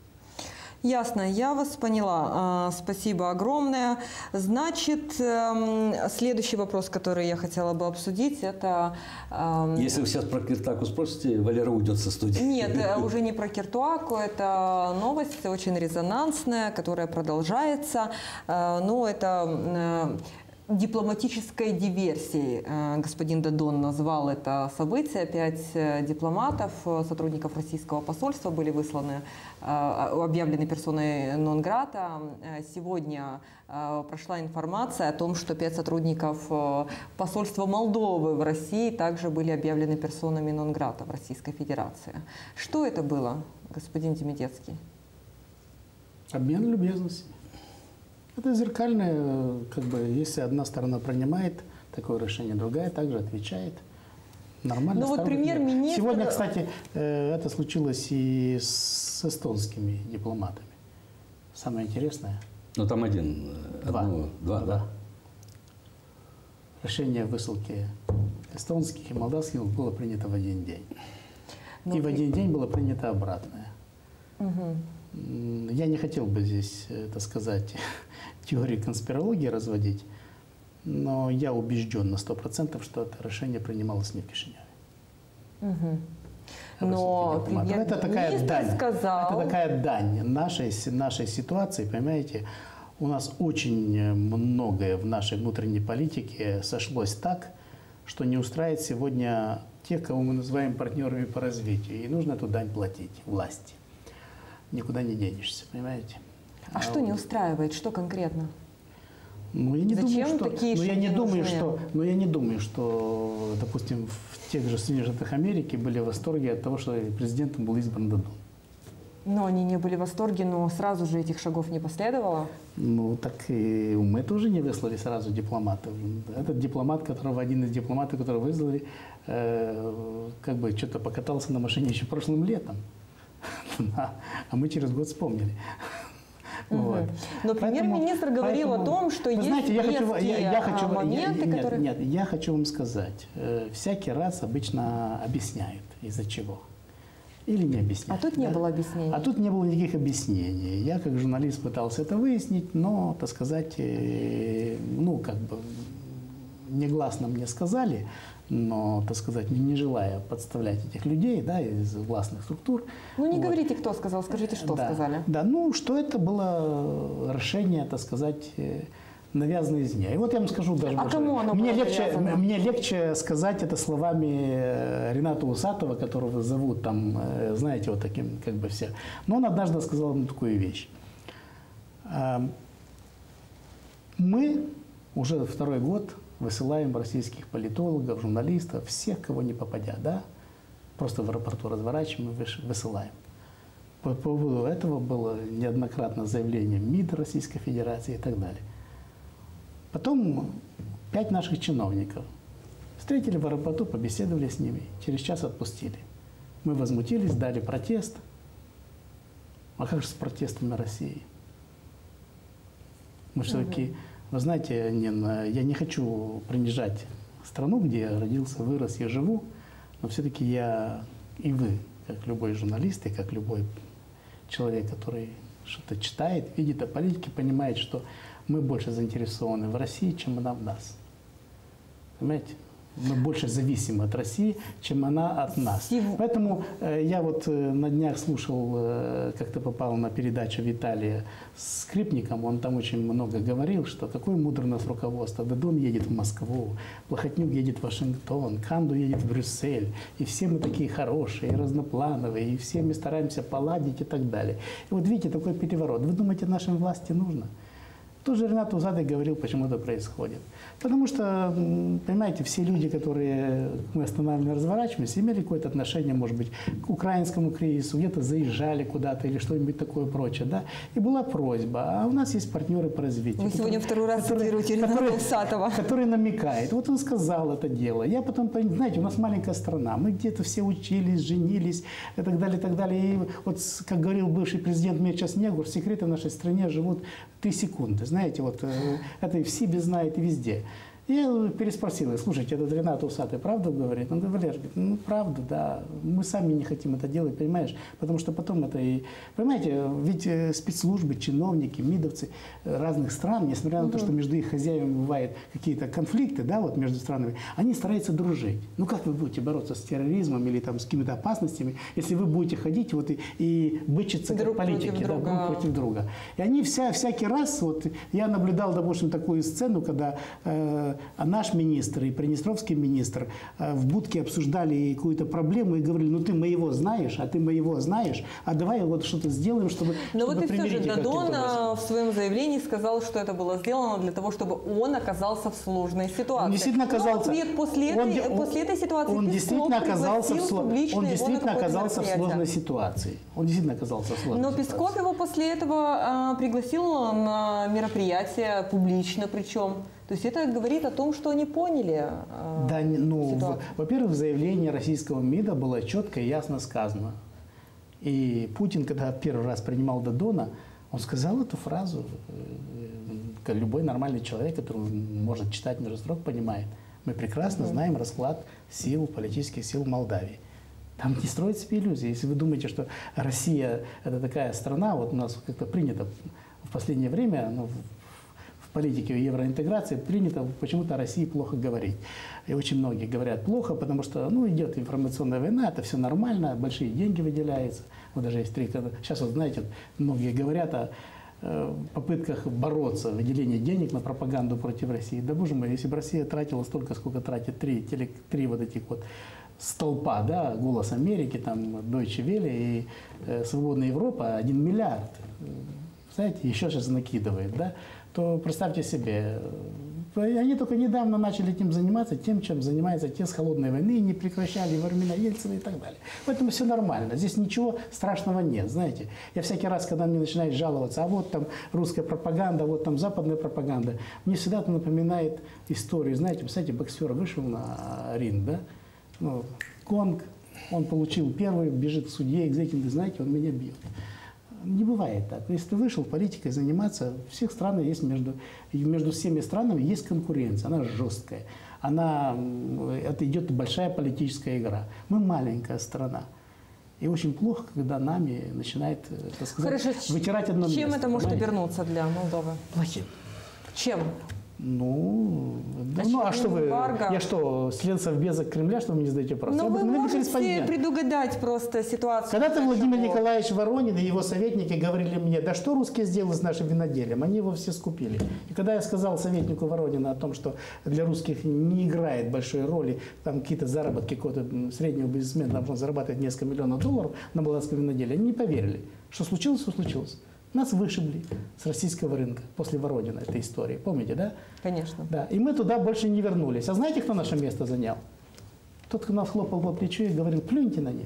Ясно, я вас поняла. Спасибо огромное. Значит, следующий вопрос, который я хотела бы обсудить, это... Если вы сейчас про Кертуаку спросите, Валера уйдет со студии. Нет, уже не про Кертуаку. Это новость очень резонансная, которая продолжается. Но это... дипломатической диверсией. Господин Дадон назвал это событие. Пять дипломатов, сотрудников российского посольства были высланы, объявлены персоной нон-грата. Сегодня прошла информация о том, что пять сотрудников посольства Молдовы в России также были объявлены персонами нон-грата в Российской Федерации. Что это было, господин Демидецкий? Обмен любезностями. Это зеркальное, как бы, если одна сторона принимает такое решение, другая также отвечает. Нормально. Ну вот премьер-министр... Сегодня, кстати, это случилось и с эстонскими дипломатами. Самое интересное. Ну там один. Два. Одно, два, да. да. Решение высылки эстонских и молдавских было принято в один день. Но и при... в один день было принято обратное. Угу. Я не хотел бы здесь, так сказать, теории конспирологии разводить, но я убежден на сто процентов, что это решение принималось не в Кишиневе. Угу. Но это такая дань, сказал... это такая дань нашей, нашей ситуации, понимаете? У нас очень многое в нашей внутренней политике сошлось так, что не устраивает сегодня тех, кого мы называем партнерами по развитию. И нужно эту дань платить власти. Никуда не денешься, понимаете? А, а что вот... не устраивает? Что конкретно? Ну, я не Зачем думаю, что, такие но я не думаю, нужны? что, но я не думаю, что, допустим, в тех же Соединенных Штатах Америки были в восторге от того, что президентом был избран Дадон. Но они не были в восторге, но сразу же этих шагов не последовало. Ну, так и мы тоже не выслали сразу дипломатов. Этот дипломат, которого один из дипломатов, которого выслали, э, как бы что-то покатался на машине еще прошлым летом. А мы через год вспомнили. Угу. Вот. Но премьер-министр говорил поэтому, о том, что есть знаете, я хочу, я, я хочу, моменты, я, которые... Нет, нет, я хочу вам сказать. Э, всякий раз обычно объясняют, из-за чего. Или не объясняют. А тут не да? было объяснений. А тут не было никаких объяснений. Я как журналист пытался это выяснить, но, так сказать, э, ну, как бы, негласно мне сказали, но, так сказать, не желая подставлять этих людей, да, из властных структур. Ну, не вот. говорите, кто сказал, скажите, что да, сказали. Да, ну, что это было решение, так сказать, навязанное извне. И вот я вам скажу даже а больше. Кому оно мне, было легче, мне легче сказать это словами Рената Усатова, которого зовут там, знаете, вот таким, как бы все. Но он однажды сказал мне такую вещь. Мы уже второй год высылаем российских политологов, журналистов, всех, кого не попадя, да, просто в аэропорту разворачиваем и высылаем. По поводу этого было неоднократно заявление МИД Российской Федерации и так далее. Потом пять наших чиновников встретили в аэропорту, побеседовали с ними, через час отпустили. Мы возмутились, дали протест. А как же с протестами России? Мы все-таки... Вы знаете, Нина, я не хочу принижать страну, где я родился, вырос и живу, но все-таки я и вы, как любой журналист, и как любой человек, который что-то читает, видит о политике, понимает, что мы больше заинтересованы в России, чем она в нас. Понимаете? Мы больше зависимы от России, чем она от нас. Поэтому э, я вот э, на днях слушал, э, как-то попал на передачу Виталия с Скрипником, он там очень много говорил, что какое мудрое у нас руководство. Дадон едет в Москву, Плохотнюк едет в Вашингтон, Канду едет в Брюссель, и все мы такие хорошие, разноплановые, и все мы стараемся поладить и так далее. И вот видите, такой переворот. Вы думаете, нашим власти нужно? Тоже Ренат Усатый говорил, почему это происходит. Потому что, понимаете, все люди, которые мы останавливаем, разворачиваемся, имели какое-то отношение, может быть, к украинскому кризису, где-то заезжали куда-то или что-нибудь такое прочее, да. И была просьба, а у нас есть партнеры по развитию. Вы сегодня второй раз цитируете Рената Усатова. Который намекает. Вот он сказал это дело. Я потом, знаете, у нас маленькая страна, мы где-то все учились, женились и так далее, и так далее. И вот, как говорил бывший президент Меча Снегур, секреты в нашей стране живут три секунды. Знаете, вот это и в Сибе знает, и везде. Я переспросил, слушайте, этот Ренат Усатый правду говорит? Он говорит, Валерий, ну правду, да, мы сами не хотим это делать, понимаешь? Потому что потом это и... Понимаете, ведь спецслужбы, чиновники, мидовцы разных стран, несмотря на то, что между их хозяевами бывают какие-то конфликты, да, вот между странами, они стараются дружить. Ну как вы будете бороться с терроризмом или там с какими-то опасностями, если вы будете ходить вот и, и бычиться друг как политики, да, друг против друга. И они вся, всякий раз, вот я наблюдал, допустим, такую сцену, когда э, наш министр и приднестровский министр э, в будке обсуждали какую-то проблему и говорили, ну ты моего знаешь, а ты моего знаешь, а давай вот что-то сделаем, чтобы Но чтобы вот и все же Дадон в своем заявлении сказал, что это было сделано для того, чтобы он оказался в сложной ситуации. Он действительно оказался... Но ответ после, он, этой, он, после этой ситуации он действительно оказался, в, он действительно на оказался в сложной ситуации. Он действительно оказался в сложной Но ситуации. Песков его после этого а, пригласил на мероприятие, публично причем. То есть это говорит о том, что они поняли а, да, ну, ситуацию. Во-первых, в заявлении российского МИДа было четко и ясно сказано. И Путин, когда первый раз принимал Дадона, он сказал эту фразу, как любой нормальный человек, который может читать между строк, понимает. Мы прекрасно знаем расклад сил, политических сил Молдавии. Там не строить себе иллюзии. Если вы думаете, что Россия – это такая страна, вот у нас как-то принято в последнее время, ну, в политике евроинтеграции принято почему-то о России плохо говорить. И очень многие говорят плохо, потому что ну, идет информационная война, это все нормально, большие деньги выделяются. Вот даже есть три… Сейчас, вот знаете, многие говорят о попытках бороться, выделение денег на пропаганду против России. Да, боже мой, если бы Россия тратила столько, сколько тратит три, теле, три вот этих вот столпа, да, «Голос Америки», там, Deutsche Welle и э, «Свободная Европа», один миллиард, знаете, еще сейчас накидывает, да, то представьте себе, они только недавно начали этим заниматься, тем, чем занимаются те с холодной войны, не прекращали во времена Ельцина и так далее. Поэтому все нормально, здесь ничего страшного нет, знаете. Я всякий раз, когда мне начинают жаловаться, а вот там русская пропаганда, вот там западная пропаганда, мне всегда это напоминает историю, знаете, представляете, боксер вышел на ринг, да, ну, гонг, он получил первый, бежит к судье, экзекинг, знаете, он меня бьет. Не бывает так. Если ты вышел политикой заниматься, в всех странах есть между, между всеми странами есть конкуренция, она жесткая. Она, это идет большая политическая игра. Мы маленькая страна. И очень плохо, когда нами начинает, так сказать, Хорошо. вытирать одно Чем место. Чем это может понимаете? обернуться для Молдовы? Плохим. Чем? Ну, да, ну а что вы, я что, член Совбеза Кремля, что вы мне задаете вопрос? Но я вы бы, можете предугадать просто ситуацию. Когда-то Владимир Николаевич Воронин и его советники говорили мне, да что русские сделали с нашим виноделием, они его все скупили. И когда я сказал советнику Воронина о том, что для русских не играет большой роли, там какие-то заработки какого-то среднего бизнесмена, там он зарабатывает несколько миллионов долларов на молдавском виноделии, они не поверили. Что случилось, что случилось. Нас вышибли с российского рынка после Воронина этой истории. Помните, да? Конечно. Да. И мы туда больше не вернулись. А знаете, кто наше место занял? Тот, кто нас хлопал по плечу и говорил, плюньте на них.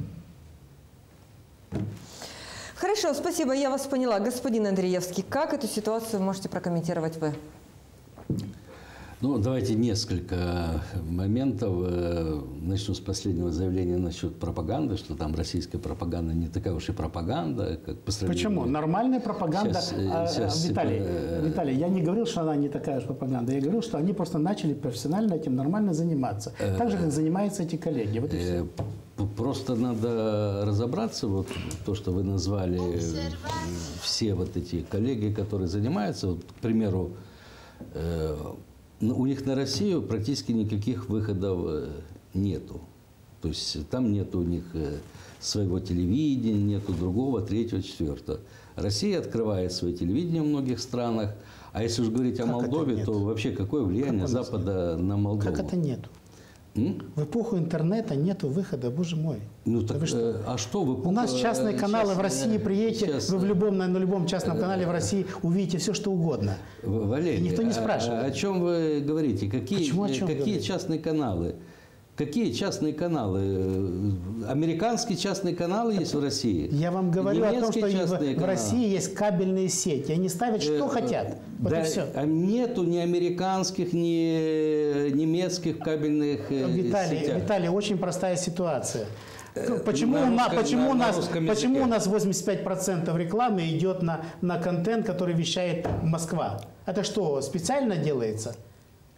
Хорошо, спасибо, я вас поняла. Господин Андреевский, как эту ситуацию можете прокомментировать вы? Ну, давайте несколько моментов. Начну с последнего заявления насчет пропаганды, что там российская пропаганда не такая уж и пропаганда, как по сравнению... Почему? Нормальная пропаганда. Сейчас, а, сейчас, Виталий, э... Виталий, я не говорил, что она не такая уж пропаганда. Я говорил, что они просто начали профессионально этим нормально заниматься. Э... Так же, как занимаются эти коллеги. Вот и все. Просто надо разобраться, вот то, что вы назвали, все вот эти коллеги, которые занимаются, вот, к примеру, э, у них на Россию практически никаких выходов нету. То есть там нет у них своего телевидения, нету другого, третьего, четвертого. Россия открывает свое телевидение в многих странах. А если уж говорить о как Молдове, то вообще какое влияние как Запада на Молдову? Как это нету? М? В эпоху интернета нету выхода, боже мой. Ну так, да что? А что в эпоху... У нас частные каналы частные, в России, приедете, частные. Вы в любом, на, на любом частном канале в России увидите все, что угодно. Валерий, и никто не спрашивает. О, о чем вы говорите? Какие, Почему, о чем какие говорите? частные каналы? Какие частные каналы? Американские частные каналы есть в России? Я вам говорю о том, что в, в России есть кабельные сети. Они ставят, что э, хотят. Вот да, и все. Нету ни американских, ни немецких кабельных Виталий, сетях. Виталий, очень простая ситуация. Почему, на русском, почему, на, у нас, почему у нас восемьдесят пять процентов рекламы идет на, на контент, который вещает Москва? Это что, специально делается?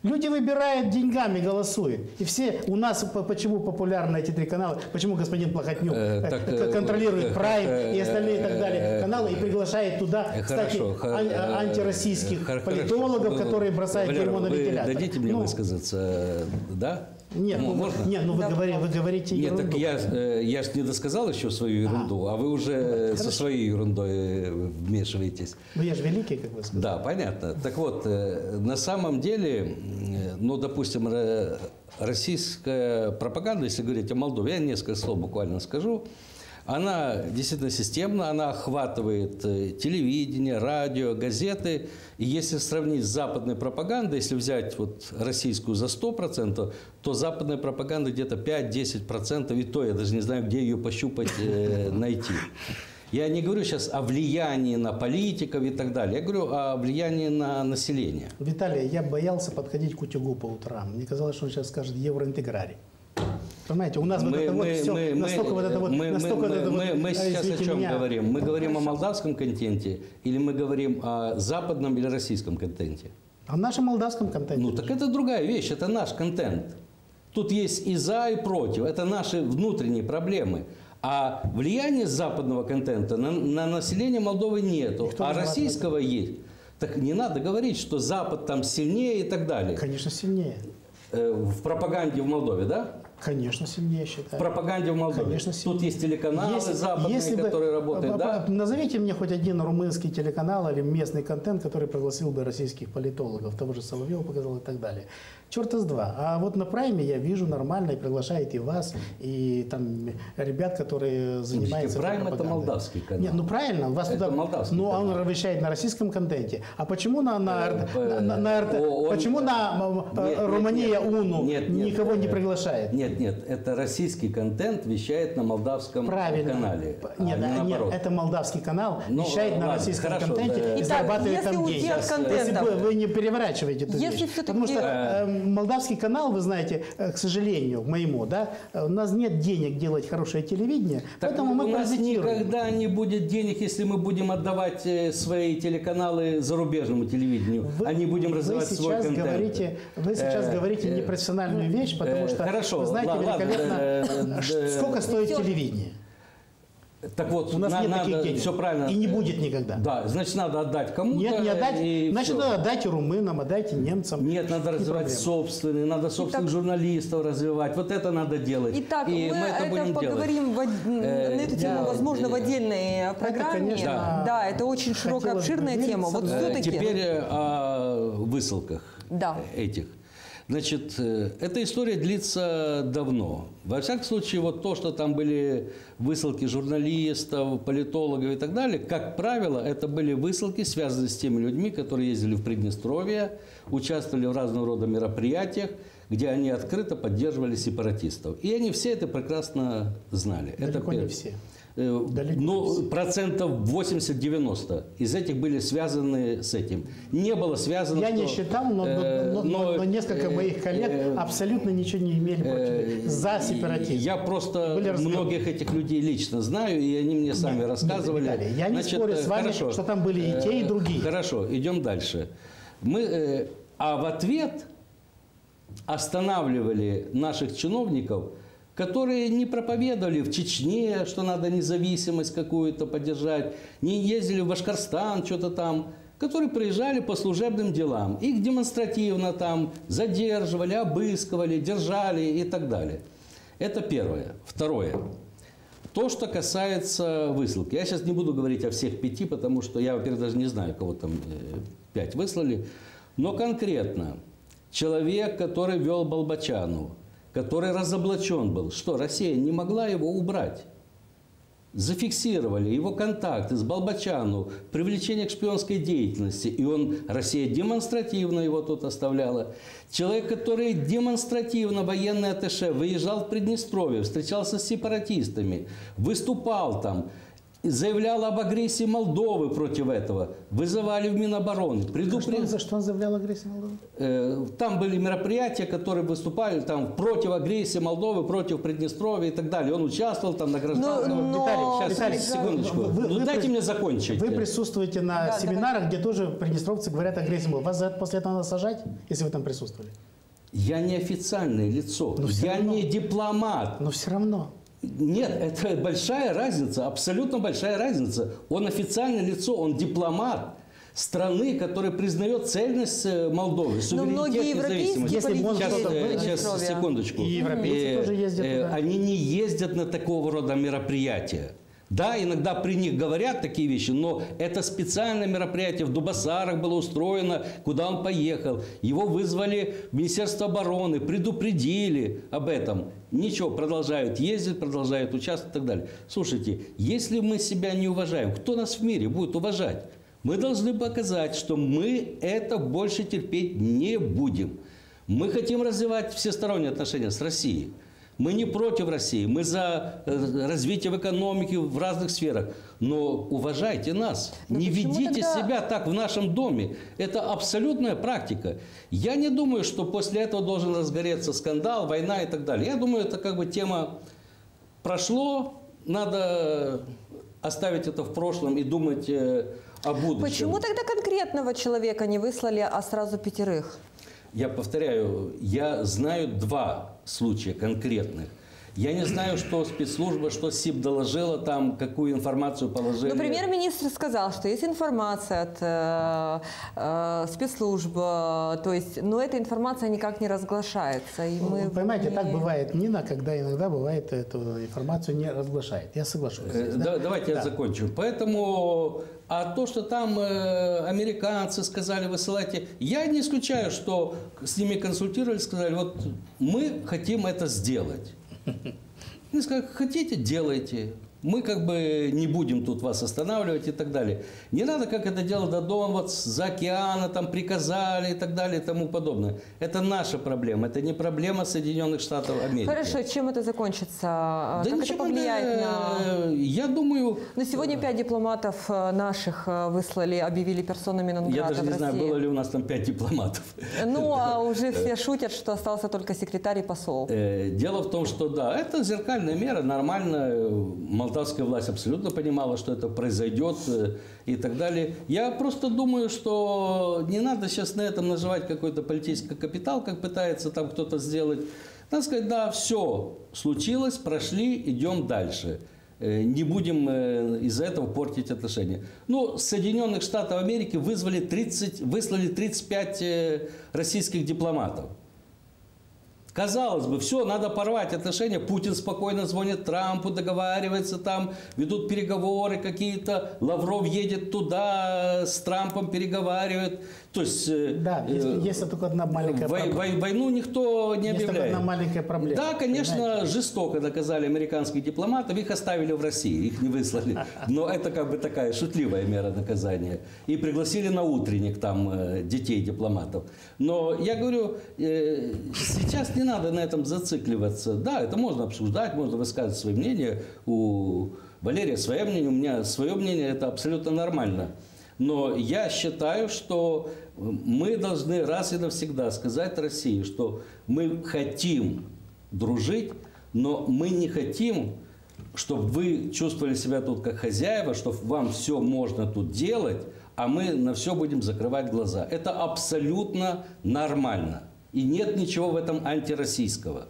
Люди выбирают, деньгами голосуют. И все, у нас почему популярны эти три канала, почему господин Плохотнюк э, так, э, контролирует Прайм э, и остальные и так далее каналы и приглашает туда, э, кстати, хорошо, ан- э, антироссийских хорошо, политологов, вы, которые бросают Валера, дерьмо на вы вентилятор. дадите мне Ну, высказаться, да? Нет, Ну, ну, можно? нет, ну вы, Да, говори, вы пожалуйста. говорите Нет, ерунду. так я, э, я же не досказал еще свою ерунду, а, а вы уже Хорошо. со своей ерундой э, вмешиваетесь. Ну я же великий, как вы сказали. Да, понятно. Так вот, э, на самом деле, э, ну, допустим, ро- российская пропаганда, если говорить о Молдове, я несколько слов буквально скажу, она действительно системна, она охватывает э, телевидение, радио, газеты. И если сравнить с западной пропагандой, если взять вот российскую за сто процентов, то западная пропаганда где-то пять-десять процентов, и то я даже не знаю, где ее пощупать, э, найти. Я не говорю сейчас о влиянии на политиков и так далее, я говорю о влиянии на население. Виталий, я боялся подходить к утюгу по утрам. Мне казалось, что он сейчас скажет евроинтеграрий. Понимаете, у нас вот Мы, это вот мы, все, мы, настолько мы, вот это вот, мы, настолько мы, вот это мы, вот, мы а, сейчас извините о чем меня. говорим? Мы говорим о молдавском контенте или мы говорим о западном или российском контенте? О нашем молдавском контенте. Ну, так это другая вещь, это наш контент. Тут есть и за, и против. Это наши внутренние проблемы. А влияния западного контента на, на население Молдовы нету, а российского есть. Так не надо говорить, что Запад там сильнее и так далее. Конечно, сильнее. Э, в пропаганде в Молдове, да? Конечно, сильнее, В считаю. пропаганде в Молдове. Конечно, Тут сильнее. есть телеканалы Если- западные, если бы- которые работают, да? Назовите мне хоть один румынский телеканал или местный контент, который пригласил бы российских политологов, того же Соловьева показал и так далее. Черта с два. А вот на Прайме я вижу нормально и приглашает и вас, и там ребят, которые занимаются... Прайм этой это пропагандой. молдавский канал. Нет, ну правильно, вас Это туда... молдавский Ну, он канал. вещает на российском контенте. А почему на, на, Э, на, на- на РТ? он- Почему на Нет, э, нет, Румыния нет. УНУ Нет, нет, никого не э, приглашает? Нет, нет, это российский контент вещает на молдавском Правильно. канале. П- а Нет, не а, нет, наоборот. это молдавский канал, Ну, вещает на ладно, российском хорошо, контенте да. и Итак, зарабатывает если там уйти деньги. от Если контента. вы, вы не переворачиваете эту Если вещь. все-таки- Потому что э, молдавский канал, вы знаете, э, к сожалению, к моему, да, э, у нас нет денег делать хорошее телевидение, Так поэтому у мы нас паразитируем. никогда не будет денег, если мы будем отдавать э, свои телеканалы зарубежному телевидению, Вы- а не будем развивать вы свой сейчас контент. говорите, Вы сейчас Э, говорите э, непрофессиональную вещь, потому э, что хорошо, вы знаете ладно, великолепно, э, ш- э, сколько стоит всё. телевидение. Так вот, У нас на- нет надо, таких денег. все правильно. И не будет никогда. Да, значит, надо отдать кому-то. Нет, не отдать. и Значит, всё. надо отдать румынам, отдайте немцам. Нет, надо Не развивать проблема. собственные, надо собственных журналистов развивать. Вот это надо делать. Итак, и мы, мы это, это будем поговорим в од- Э, на эту тему, я- возможно, в э, отдельной программе. конечно, да. да. это очень широкая, Хотелось бы обширная верить, тема. Вот да. делать. все-таки... Теперь э, о высылках Да. этих. Значит, э, эта история длится давно. Во всяком случае, вот то, что там были высылки журналистов, политологов и так далее, как правило, это были высылки, связанные с теми людьми, которые ездили в Приднестровье, участвовали в разного рода мероприятиях, где они открыто поддерживали сепаратистов. И они все это прекрасно знали. Далеко это не первое. все. Э, Далеко не Ну, все. процентов восемьдесят-девяносто из этих были связаны с этим. Не было связано, Я что, не считал, но, э, но- но- но несколько э, моих коллег э, абсолютно ничего не имели против. э, За сепаратизм. Я просто Были разговоры. многих этих людей лично знаю, и они мне сами Нет, рассказывали. нет, Виталий, я не спорю э, с вами, хорошо. что там были и те, и Э, другие. Хорошо, идем дальше. Мы, э, а в ответ останавливали наших чиновников, которые не проповедовали в Чечне, что надо независимость какую-то поддержать, не ездили в Башкортостан, что-то там, которые приезжали по служебным делам. Их демонстративно там задерживали, обыскивали, держали и так далее. Это первое. Второе. То, что касается высылки. Я сейчас не буду говорить о всех пяти, потому что я, во-первых, даже не знаю, кого там э, пять выслали. Но конкретно человек, который вел Болбочану, который разоблачен был, что Россия не могла его убрать. Зафиксировали его контакты с Болбочану, привлечение к шпионской деятельности, и он, Россия демонстративно его тут оставляла. Человек, который демонстративно, военный атташе, выезжал в Приднестровье, встречался с сепаратистами, выступал там, заявлял об агрессии Молдовы против этого, вызывали в Минобороны. Предупред... Что, он, за что он заявлял агрессию Молдовы? Там были мероприятия, которые выступали там, против агрессии Молдовы, против Приднестровья и так далее. Он участвовал там на гражданском... Но... Виталий, сейчас, Виталий, секундочку. Вы, ну, вы, дайте вы, мне закончить. Вы присутствуете на да, семинарах, давайте. где тоже приднестровцы говорят агрессию Молдовы. Вас за это после этого надо сажать, если вы там присутствовали? Я не официальное лицо, Но я равно... не дипломат. Но все равно. Нет, это большая разница, абсолютно большая разница. Он официальное лицо, он дипломат страны, которая признает цельность Молдовы, суверенитет, независимость. Если сейчас, сейчас, секундочку. И европейцы э, тоже ездят э, туда. Они не ездят на такого рода мероприятия. Да, иногда при них говорят такие вещи, но это специальное мероприятие в Дубасарах было устроено, куда он поехал. Его вызвали в Министерство обороны, предупредили об этом. Ничего, продолжают ездить, продолжают участвовать и так далее. Слушайте, если мы себя не уважаем, кто нас в мире будет уважать? Мы должны показать, что мы это больше терпеть не будем. Мы хотим развивать всесторонние отношения с Россией. Мы не против России, мы за развитие в экономике в разных сферах. Но уважайте нас, но не ведите тогда... себя так в нашем доме. Это абсолютная практика. Я не думаю, что после этого должен разгореться скандал, война и так далее. Я думаю, это как бы тема прошло, надо оставить это в прошлом и думать о будущем. Почему тогда конкретного человека не выслали, а сразу пятерых? Я повторяю, я знаю два случая конкретных. Я не знаю, что спецслужба, что СИП доложила, там, какую информацию положили. Но премьер-министр сказал, что есть информация от э, э, спецслужб, то есть, но эта информация никак не разглашается. И мы Вы понимаете, не... так бывает, Нина, когда иногда бывает эту информацию не разглашает. Я соглашусь. Здесь, да? Да? Давайте да. я закончу. Поэтому, а то, что там э, американцы сказали, высылайте, я не исключаю, что с ними консультировали, сказали, вот мы хотим это сделать. Они сказали, хотите, делайте. Мы как бы не будем тут вас останавливать и так далее. Не надо, как это делал Додон, вот за океана там приказали и так далее и тому подобное. Это наша проблема, это не проблема Соединенных Штатов Америки. Хорошо, чем это закончится? Да как это повлияет да, на... Я думаю... Но сегодня пять дипломатов наших выслали, объявили персонами нон-грата Я даже не в знаю, России. было ли у нас там пять дипломатов. Ну, а уже все шутят, что остался только секретарь и посол. Дело в том, что да, это зеркальная мера, нормально. Молдавская власть абсолютно понимала, что это произойдет и так далее. Я просто думаю, что не надо сейчас на этом наживать какой-то политический капитал, как пытается там кто-то сделать. Надо сказать, да, все случилось, прошли, идем дальше. Не будем из-за этого портить отношения. Ну, с Соединенных Штатов Америки вызвали тридцать, выслали тридцать пять российских дипломатов. Казалось бы, все, надо порвать отношения. Путин спокойно звонит Трампу, договаривается там, ведут переговоры какие-то. Лавров едет туда, с Трампом переговаривает. То есть... Да, есть, э, есть только одна маленькая вой, проблема. Вой, войну никто не есть объявляет. Есть только одна маленькая проблема. Да, конечно, понимаете? жестоко наказали американских дипломатов. Их оставили в России, их не выслали. Но это как бы такая шутливая мера наказания. И пригласили на утренник там детей дипломатов. Но я говорю, э, сейчас не надо на этом зацикливаться. Да, это можно обсуждать, можно высказывать свои мнения. У Валерия свое мнение, у меня свое мнение. Это абсолютно нормально. Но я считаю, что мы должны раз и навсегда сказать России, что мы хотим дружить, но мы не хотим, чтобы вы чувствовали себя тут как хозяева, что вам все можно тут делать, а мы на все будем закрывать глаза. Это абсолютно нормально. И нет ничего в этом антироссийского.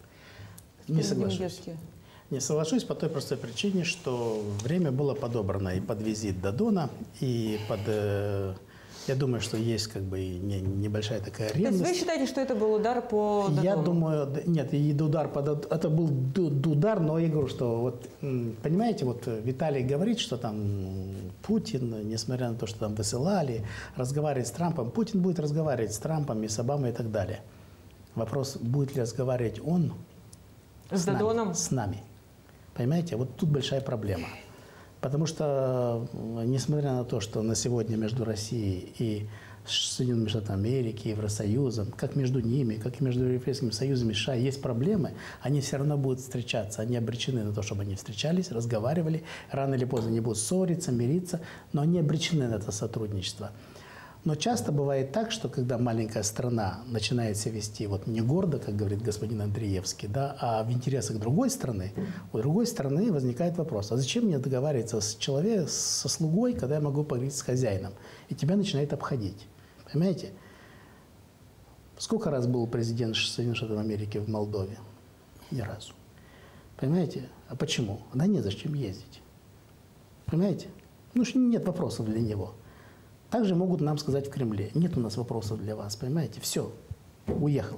Не соглашусь. Не соглашусь по той простой причине, что время было подобрано и под визит Додона, и под... Э, я думаю, что есть как бы не, небольшая такая ревность. То есть вы считаете, что это был удар по Додону? Я думаю... Нет, и удар по Додону. Это был удар, но я говорю, что вот... Понимаете, вот Виталий говорит, что там Путин, несмотря на то, что там высылали, разговаривает с Трампом. Путин будет разговаривать с Трампом и с Обамой и так далее. Вопрос, будет ли разговаривать он с, с Додоном? Нами, с нами. Понимаете, вот тут большая проблема. Потому что, несмотря на то, что на сегодня между Россией и с Соединенными Штатами Америки, Евросоюзом, как между ними, как и между Европейским Союзом и США есть проблемы, они все равно будут встречаться. Они обречены на то, чтобы они встречались, разговаривали, рано или поздно они будут ссориться, мириться, но они обречены на это сотрудничество. Но часто бывает так, что когда маленькая страна начинает себя вести вот не гордо, как говорит господин Андреевский, да, а в интересах другой страны, у другой страны возникает вопрос, а зачем мне договариваться с человеком, со слугой, когда я могу поговорить с хозяином? И тебя начинает обходить. Понимаете? Сколько раз был президент Соединенных Штатов Америки в Молдове? Ни разу. Понимаете? А почему? Да не зачем ездить. Понимаете? Ну, что нет вопросов для него. Также могут нам сказать в Кремле, нет у нас вопросов для вас, понимаете, все, уехало.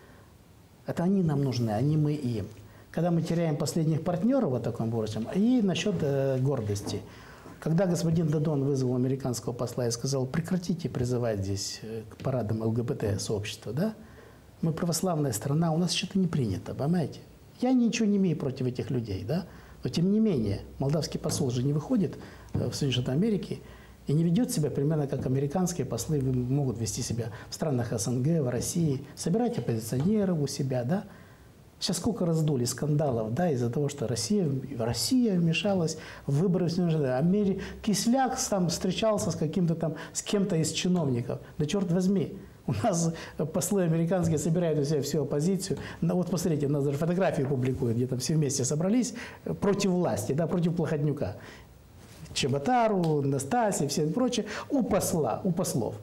Это они нам нужны, а не мы им. Когда мы теряем последних партнеров вот таком образом, и насчет э, гордости. Когда господин Додон вызвал американского посла и сказал, прекратите призывать здесь к парадам ЛГБТ-сообщества, да? Мы православная страна, у нас что-то не принято, понимаете? Я ничего не имею против этих людей, да? Но тем не менее, молдавский посол же не выходит в Соединенные Штаты Америки и не ведет себя примерно как американские послы могут вести себя в странах СНГ, в России, собирать оппозиционеров у себя, да? Сейчас сколько раздули скандалов, да, из-за того, что Россия, Россия вмешалась в выборы в Соединенных Штатах. Амери... Кисляк там встречался с каким-то там, с кем-то из чиновников. Да черт возьми, у нас послы американские собирают у себя всю оппозицию. Ну, вот посмотрите, у нас даже фотографии публикуют, где там все вместе собрались против власти, да, против Плохотнюка. Чеботару, Настасьи, все прочее, у посла, у послов.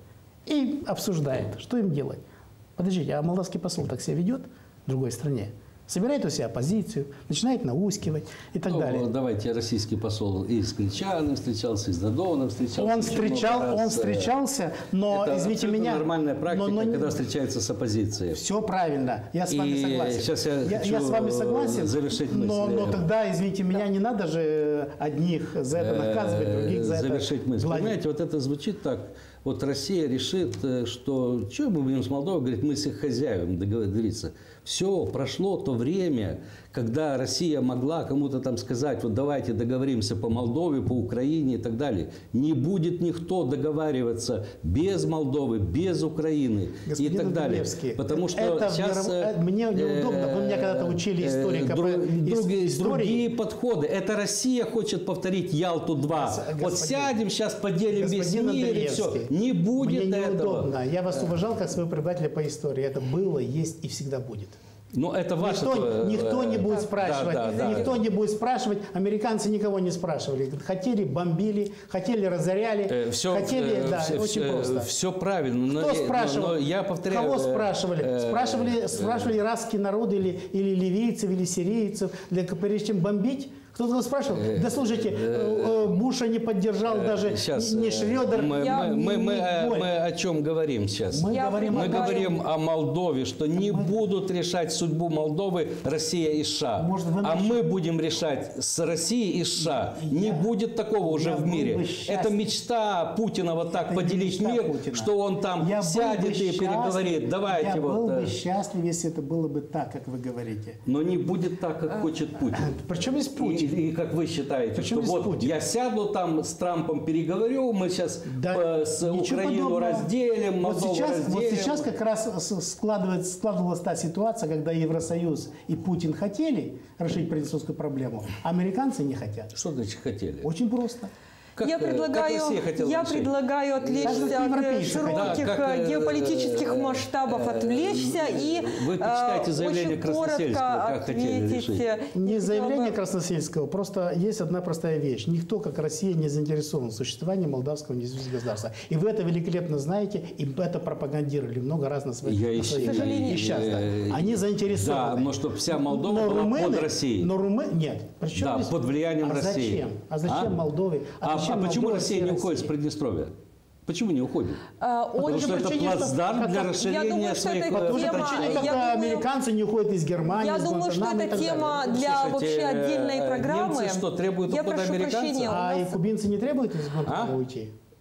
И обсуждает, что им делать. Подождите, а молдавский посол так себя ведет в другой стране? Собирает у себя оппозицию, начинает наускивать и так ну, далее. Давайте, российский посол и с Кричаным встречался, и с Додоном встречался. Он, встречал, он встречался, но, это извините меня... нормальная практика, но, но, когда встречается с оппозицией. Все правильно, я с вами и согласен. Сейчас я, я, хочу я с вами согласен, завершить мысль. Но, но тогда, извините меня, не надо же одних за это наказывать, других за завершить это мысль. гладить. Понимаете, вот это звучит так. Вот Россия решит, что что мы будем с Молдовой говорить, мы с их хозяевами договориться. Все, прошло то время, когда Россия могла кому-то там сказать, вот давайте договоримся по Молдове, по Украине и так далее. Не будет никто договариваться без Молдовы, без Украины Господин и так далее. Потому что это сейчас... Миров... Мне неудобно, вы меня когда-то учили историка друг, по другие, истории. Другие подходы. Это Россия хочет повторить Ялту-два. Господин, вот сядем, сейчас поделим весь мир и все. Не будет Мне этого. неудобно. Я вас уважал как своего преподавателя по истории. Это было, есть и всегда будет. Но это ваше... Никто, никто не будет спрашивать. Да, да, никто да. не будет спрашивать. Американцы никого не спрашивали. Хотели, бомбили, хотели, разоряли. Э, все, хотели, э, да, все, очень все, просто. Все правильно. Кто но, спрашивал? Но, но я повторяю... Кого спрашивали? Э, спрашивали, э, спрашивали иракский народ или, или ливийцев, или сирийцев, для, прежде чем бомбить? Кто-то спрашивал? Э, да слушайте, э, Буша не поддержал э, даже сейчас, ни Шредер. Мы, я, мы, ни, мы, ни мы, мы о чем говорим сейчас? Мы, я говорим, мы о говорим о Молдове, что не мы... будут решать судьбу Молдовы Россия и США. Может, вы... А мы будем решать с Россией и США. Я, не будет такого уже в мире. Это мечта Путина вот так это поделить мир, Путина. Что он там я сядет и переговорит. Давайте я вот. был бы счастлив, если это было бы так, как вы говорите. Но не будет так, как а... хочет Путин. Причем здесь Путин? И, и как вы считаете, Причем что вот Путин? Я сяду там с Трампом переговорю, мы сейчас да, с Украину подобного. разделим, Молдову вот сейчас, разделим. Вот сейчас как раз складывается, складывалась та ситуация, когда Евросоюз и Путин хотели решить приднестровскую проблему, а американцы не хотят. Что значит хотели? Очень просто. Как, я предлагаю, я предлагаю отвлечься от широких да, геополитических э, масштабов, отвлечься э, и вы почитайте заявление Красносельского, как хотели решить. Не заявление Красносельского, просто есть одна простая вещь. Никто, как Россия, не заинтересован в существовании молдавского независимого государства. И вы это великолепно знаете, и это пропагандировали много раз на своих я на своих, к сожалению, и сейчас. Да. Они заинтересованы. Да, но чтобы вся Молдова но была румыны, под Россией. Но Румы... Нет. Причем да, здесь... под влиянием а России. Зачем? А зачем а? Молдове? А, а, а почему Россия не уходит с Приднестровья? Почему не уходит? А, Потому что это плацдарм для расширения думаю, своих... По той же причине, как думаю, американцы не уходят из Германии, Я из думаю, что это тема далее. для Слушайте, вообще отдельной программы. Немцы что, требуют Я ухода прошу американцев? прощения, А нас... и кубинцы не требуют из Гуантанамо а? уйти?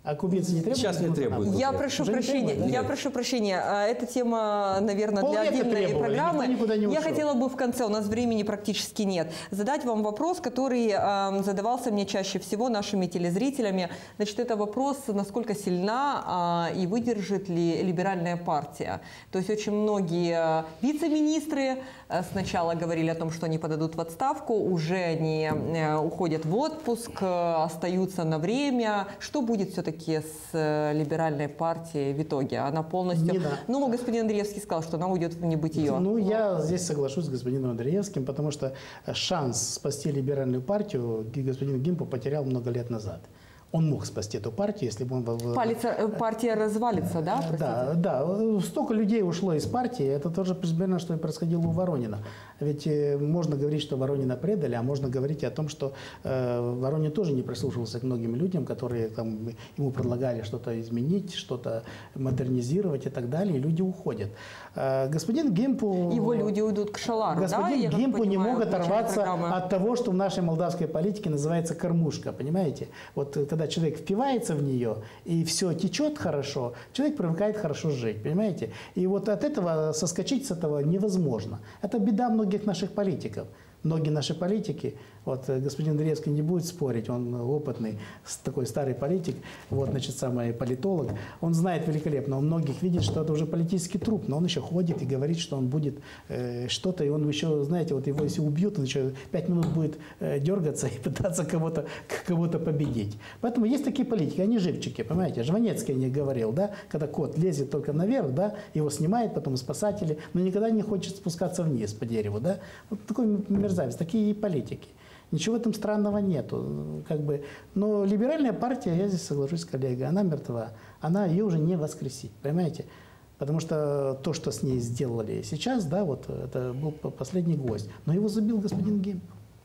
А кубинцы не требуют? Сейчас не требуют. Я прошу Уже не прощения, требует, да? я прошу прощения. а, Эта тема, наверное, для Полвека отдельной требовали, программы. никто никуда не Я ушел. хотела бы в конце, у нас времени практически нет, задать вам вопрос, который э, задавался мне чаще всего нашими телезрителями. Значит, это вопрос, насколько сильна э, и выдержит ли либеральная партия. То есть очень многие вице-министры э, сначала говорили о том, что они подадут в отставку, уже они э, уходят в отпуск, э, остаются на время. Что будет все-таки с либеральной партией в итоге? Она полностью... Не да. Ну, господин Андреевский сказал, что она уйдет в небытие. Ну, я здесь соглашусь с господином Андреевским, потому что шанс спасти либеральную партию господин Гимпо потерял много лет назад. Он мог спасти эту партию, если бы он... Палец, партия развалится, да? Простите? Да, да. Столько людей ушло из партии. Это тоже примерно, что и происходило у Воронина. Ведь э, можно говорить, что Воронина предали, а можно говорить и о том, что э, Воронин тоже не прислушивался к многим людям, которые там, ему предлагали что-то изменить, что-то модернизировать и так далее, и люди уходят. Э, господин Гимпу... Его люди уйдут к Шалару, Господин да? Гимпу не понимаю, мог оторваться программы. от того, что в нашей молдавской политике называется кормушка, понимаете? Вот когда человек впивается в нее, и все течет хорошо, человек привыкает хорошо жить, понимаете? И вот от этого соскочить с этого невозможно. Это беда многих наших политиков. Многие наши политики, вот господин Андреевский не будет спорить, он опытный, такой старый политик, вот, значит, самый политолог, он знает великолепно, он многих видит, что это уже политический труп, но он еще ходит и говорит, что он будет э, что-то, и он еще, знаете, вот его если убьют, он еще пять минут будет э, дергаться и пытаться кого-то кого-то победить. Поэтому есть такие политики, они живчики, понимаете, Жванецкий о них говорил, да, когда кот лезет только наверх, да, его снимает, потом спасатели, но никогда не хочет спускаться вниз по дереву, да, вот такой мерзавец, такие и политики. Ничего в этом странного нету. Как бы. Но либеральная партия, я здесь соглашусь с коллегой, она мертва. Она ее уже не воскресит, понимаете? Потому что то, что с ней сделали сейчас, да, вот это был последний гвоздь. Но его забил господин Гимп.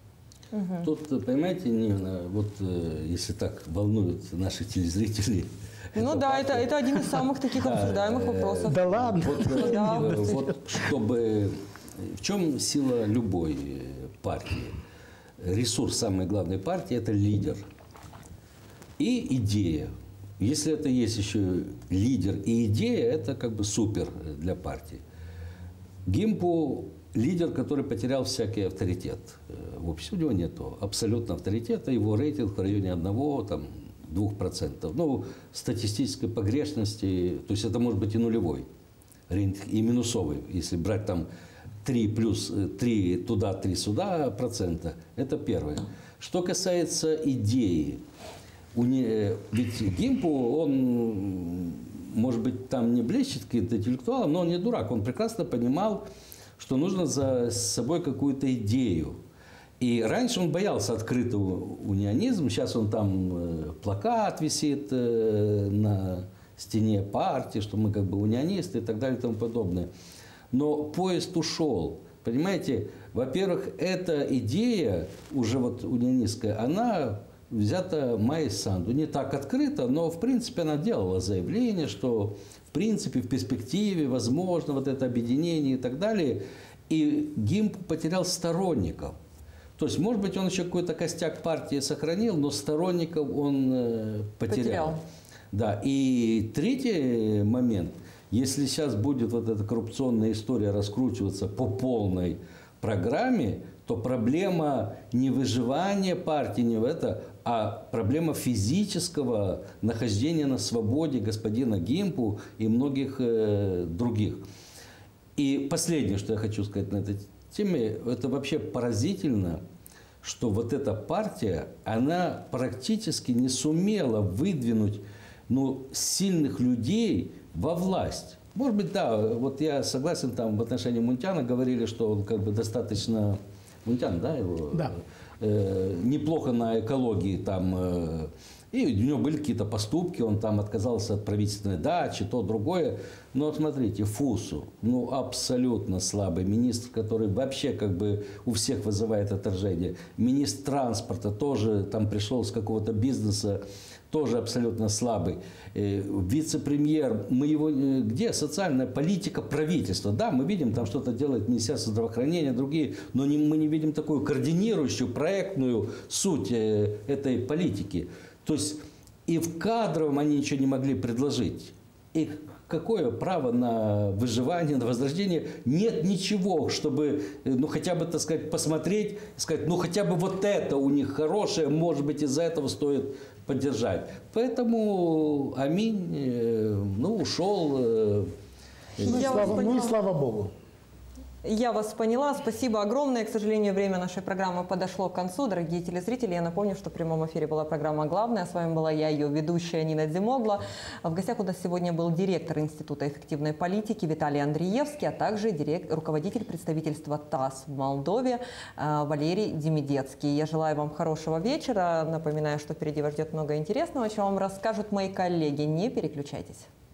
Угу. Тут, понимаете, Нина, вот если так волнуют наших телезрителей. Ну да, это, это один из самых таких обсуждаемых вопросов. Да ладно. Вот, Да. вот чтобы... В чем сила любой партии? Ресурс самой главной партии – это лидер и идея. Если это есть еще лидер и идея, это как бы супер для партии. Гимпу – лидер, который потерял всякий авторитет. В обществе у него нет абсолютно авторитета, его рейтинг в районе одного-двух процентов. Ну, статистической погрешности, то есть это может быть и нулевой рейтинг, и минусовый, если брать там три плюс три туда, три сюда процента. Это первое. Что касается идеи. Ведь Гимпу, он, может быть, там не блещет каким-то интеллектуалом, но он не дурак. Он прекрасно понимал, что нужно за собой какую-то идею. И раньше он боялся открытого унионизма. Сейчас он там плакат висит на стене партии, что мы как бы унионисты и так далее и тому подобное. Но поезд ушел. Понимаете, во-первых, эта идея, уже вот унионистская, она взята Майей Санду. Не так открыто, но в принципе она делала заявление, что в принципе в перспективе возможно вот это объединение и так далее. И Гимп потерял сторонников. То есть, может быть, он еще какой-то костяк партии сохранил, но сторонников он э, потерял. потерял. Да. И третий момент. Если сейчас будет вот эта коррупционная история раскручиваться по полной программе, то проблема не выживания партии, не в это, а проблема физического нахождения на свободе господина Гимпу и многих э, других. И последнее, что я хочу сказать на этой теме, это вообще поразительно, что вот эта партия, она практически не сумела выдвинуть ну, сильных людей во власть. Может быть, да, вот я согласен, там в отношении Мунтяна говорили, что он как бы достаточно... Мунтян, да, его? Да. Э, неплохо на экологии там... Э, и у него были какие-то поступки, он там отказался от правительственной дачи, то, другое. Но вот смотрите, Фусу, ну абсолютно слабый министр, который вообще как бы у всех вызывает отторжение. Министр транспорта тоже там пришел с какого-то бизнеса, тоже абсолютно слабый. Вице-премьер, мы его где? Социальная политика правительства. Да, мы видим, там что-то делает Министерство здравоохранения, другие, но не, мы не видим такую координирующую, проектную суть этой политики. То есть И в кадровом они ничего не могли предложить. И какое право на выживание, на возрождение? Нет ничего, чтобы, ну, хотя бы, так сказать, посмотреть, сказать, ну, хотя бы вот это у них хорошее, может быть, из-за этого стоит поддержать. Поэтому Аминь, ну, ушел. Ну и, слава, ну и слава Богу. Я вас поняла. Спасибо огромное. К сожалению, время нашей программы подошло к концу. Дорогие телезрители, я напомню, что в прямом эфире была программа «Главная». С вами была я, ее ведущая Нина Дзимогла. В гостях у нас сегодня был директор Института эффективной политики Виталий Андриевский, а также директ, руководитель представительства ТАСС в Молдове Валерий Демидецкий. Я желаю вам хорошего вечера. Напоминаю, что впереди вас ждет много интересного, о чем вам расскажут мои коллеги. Не переключайтесь.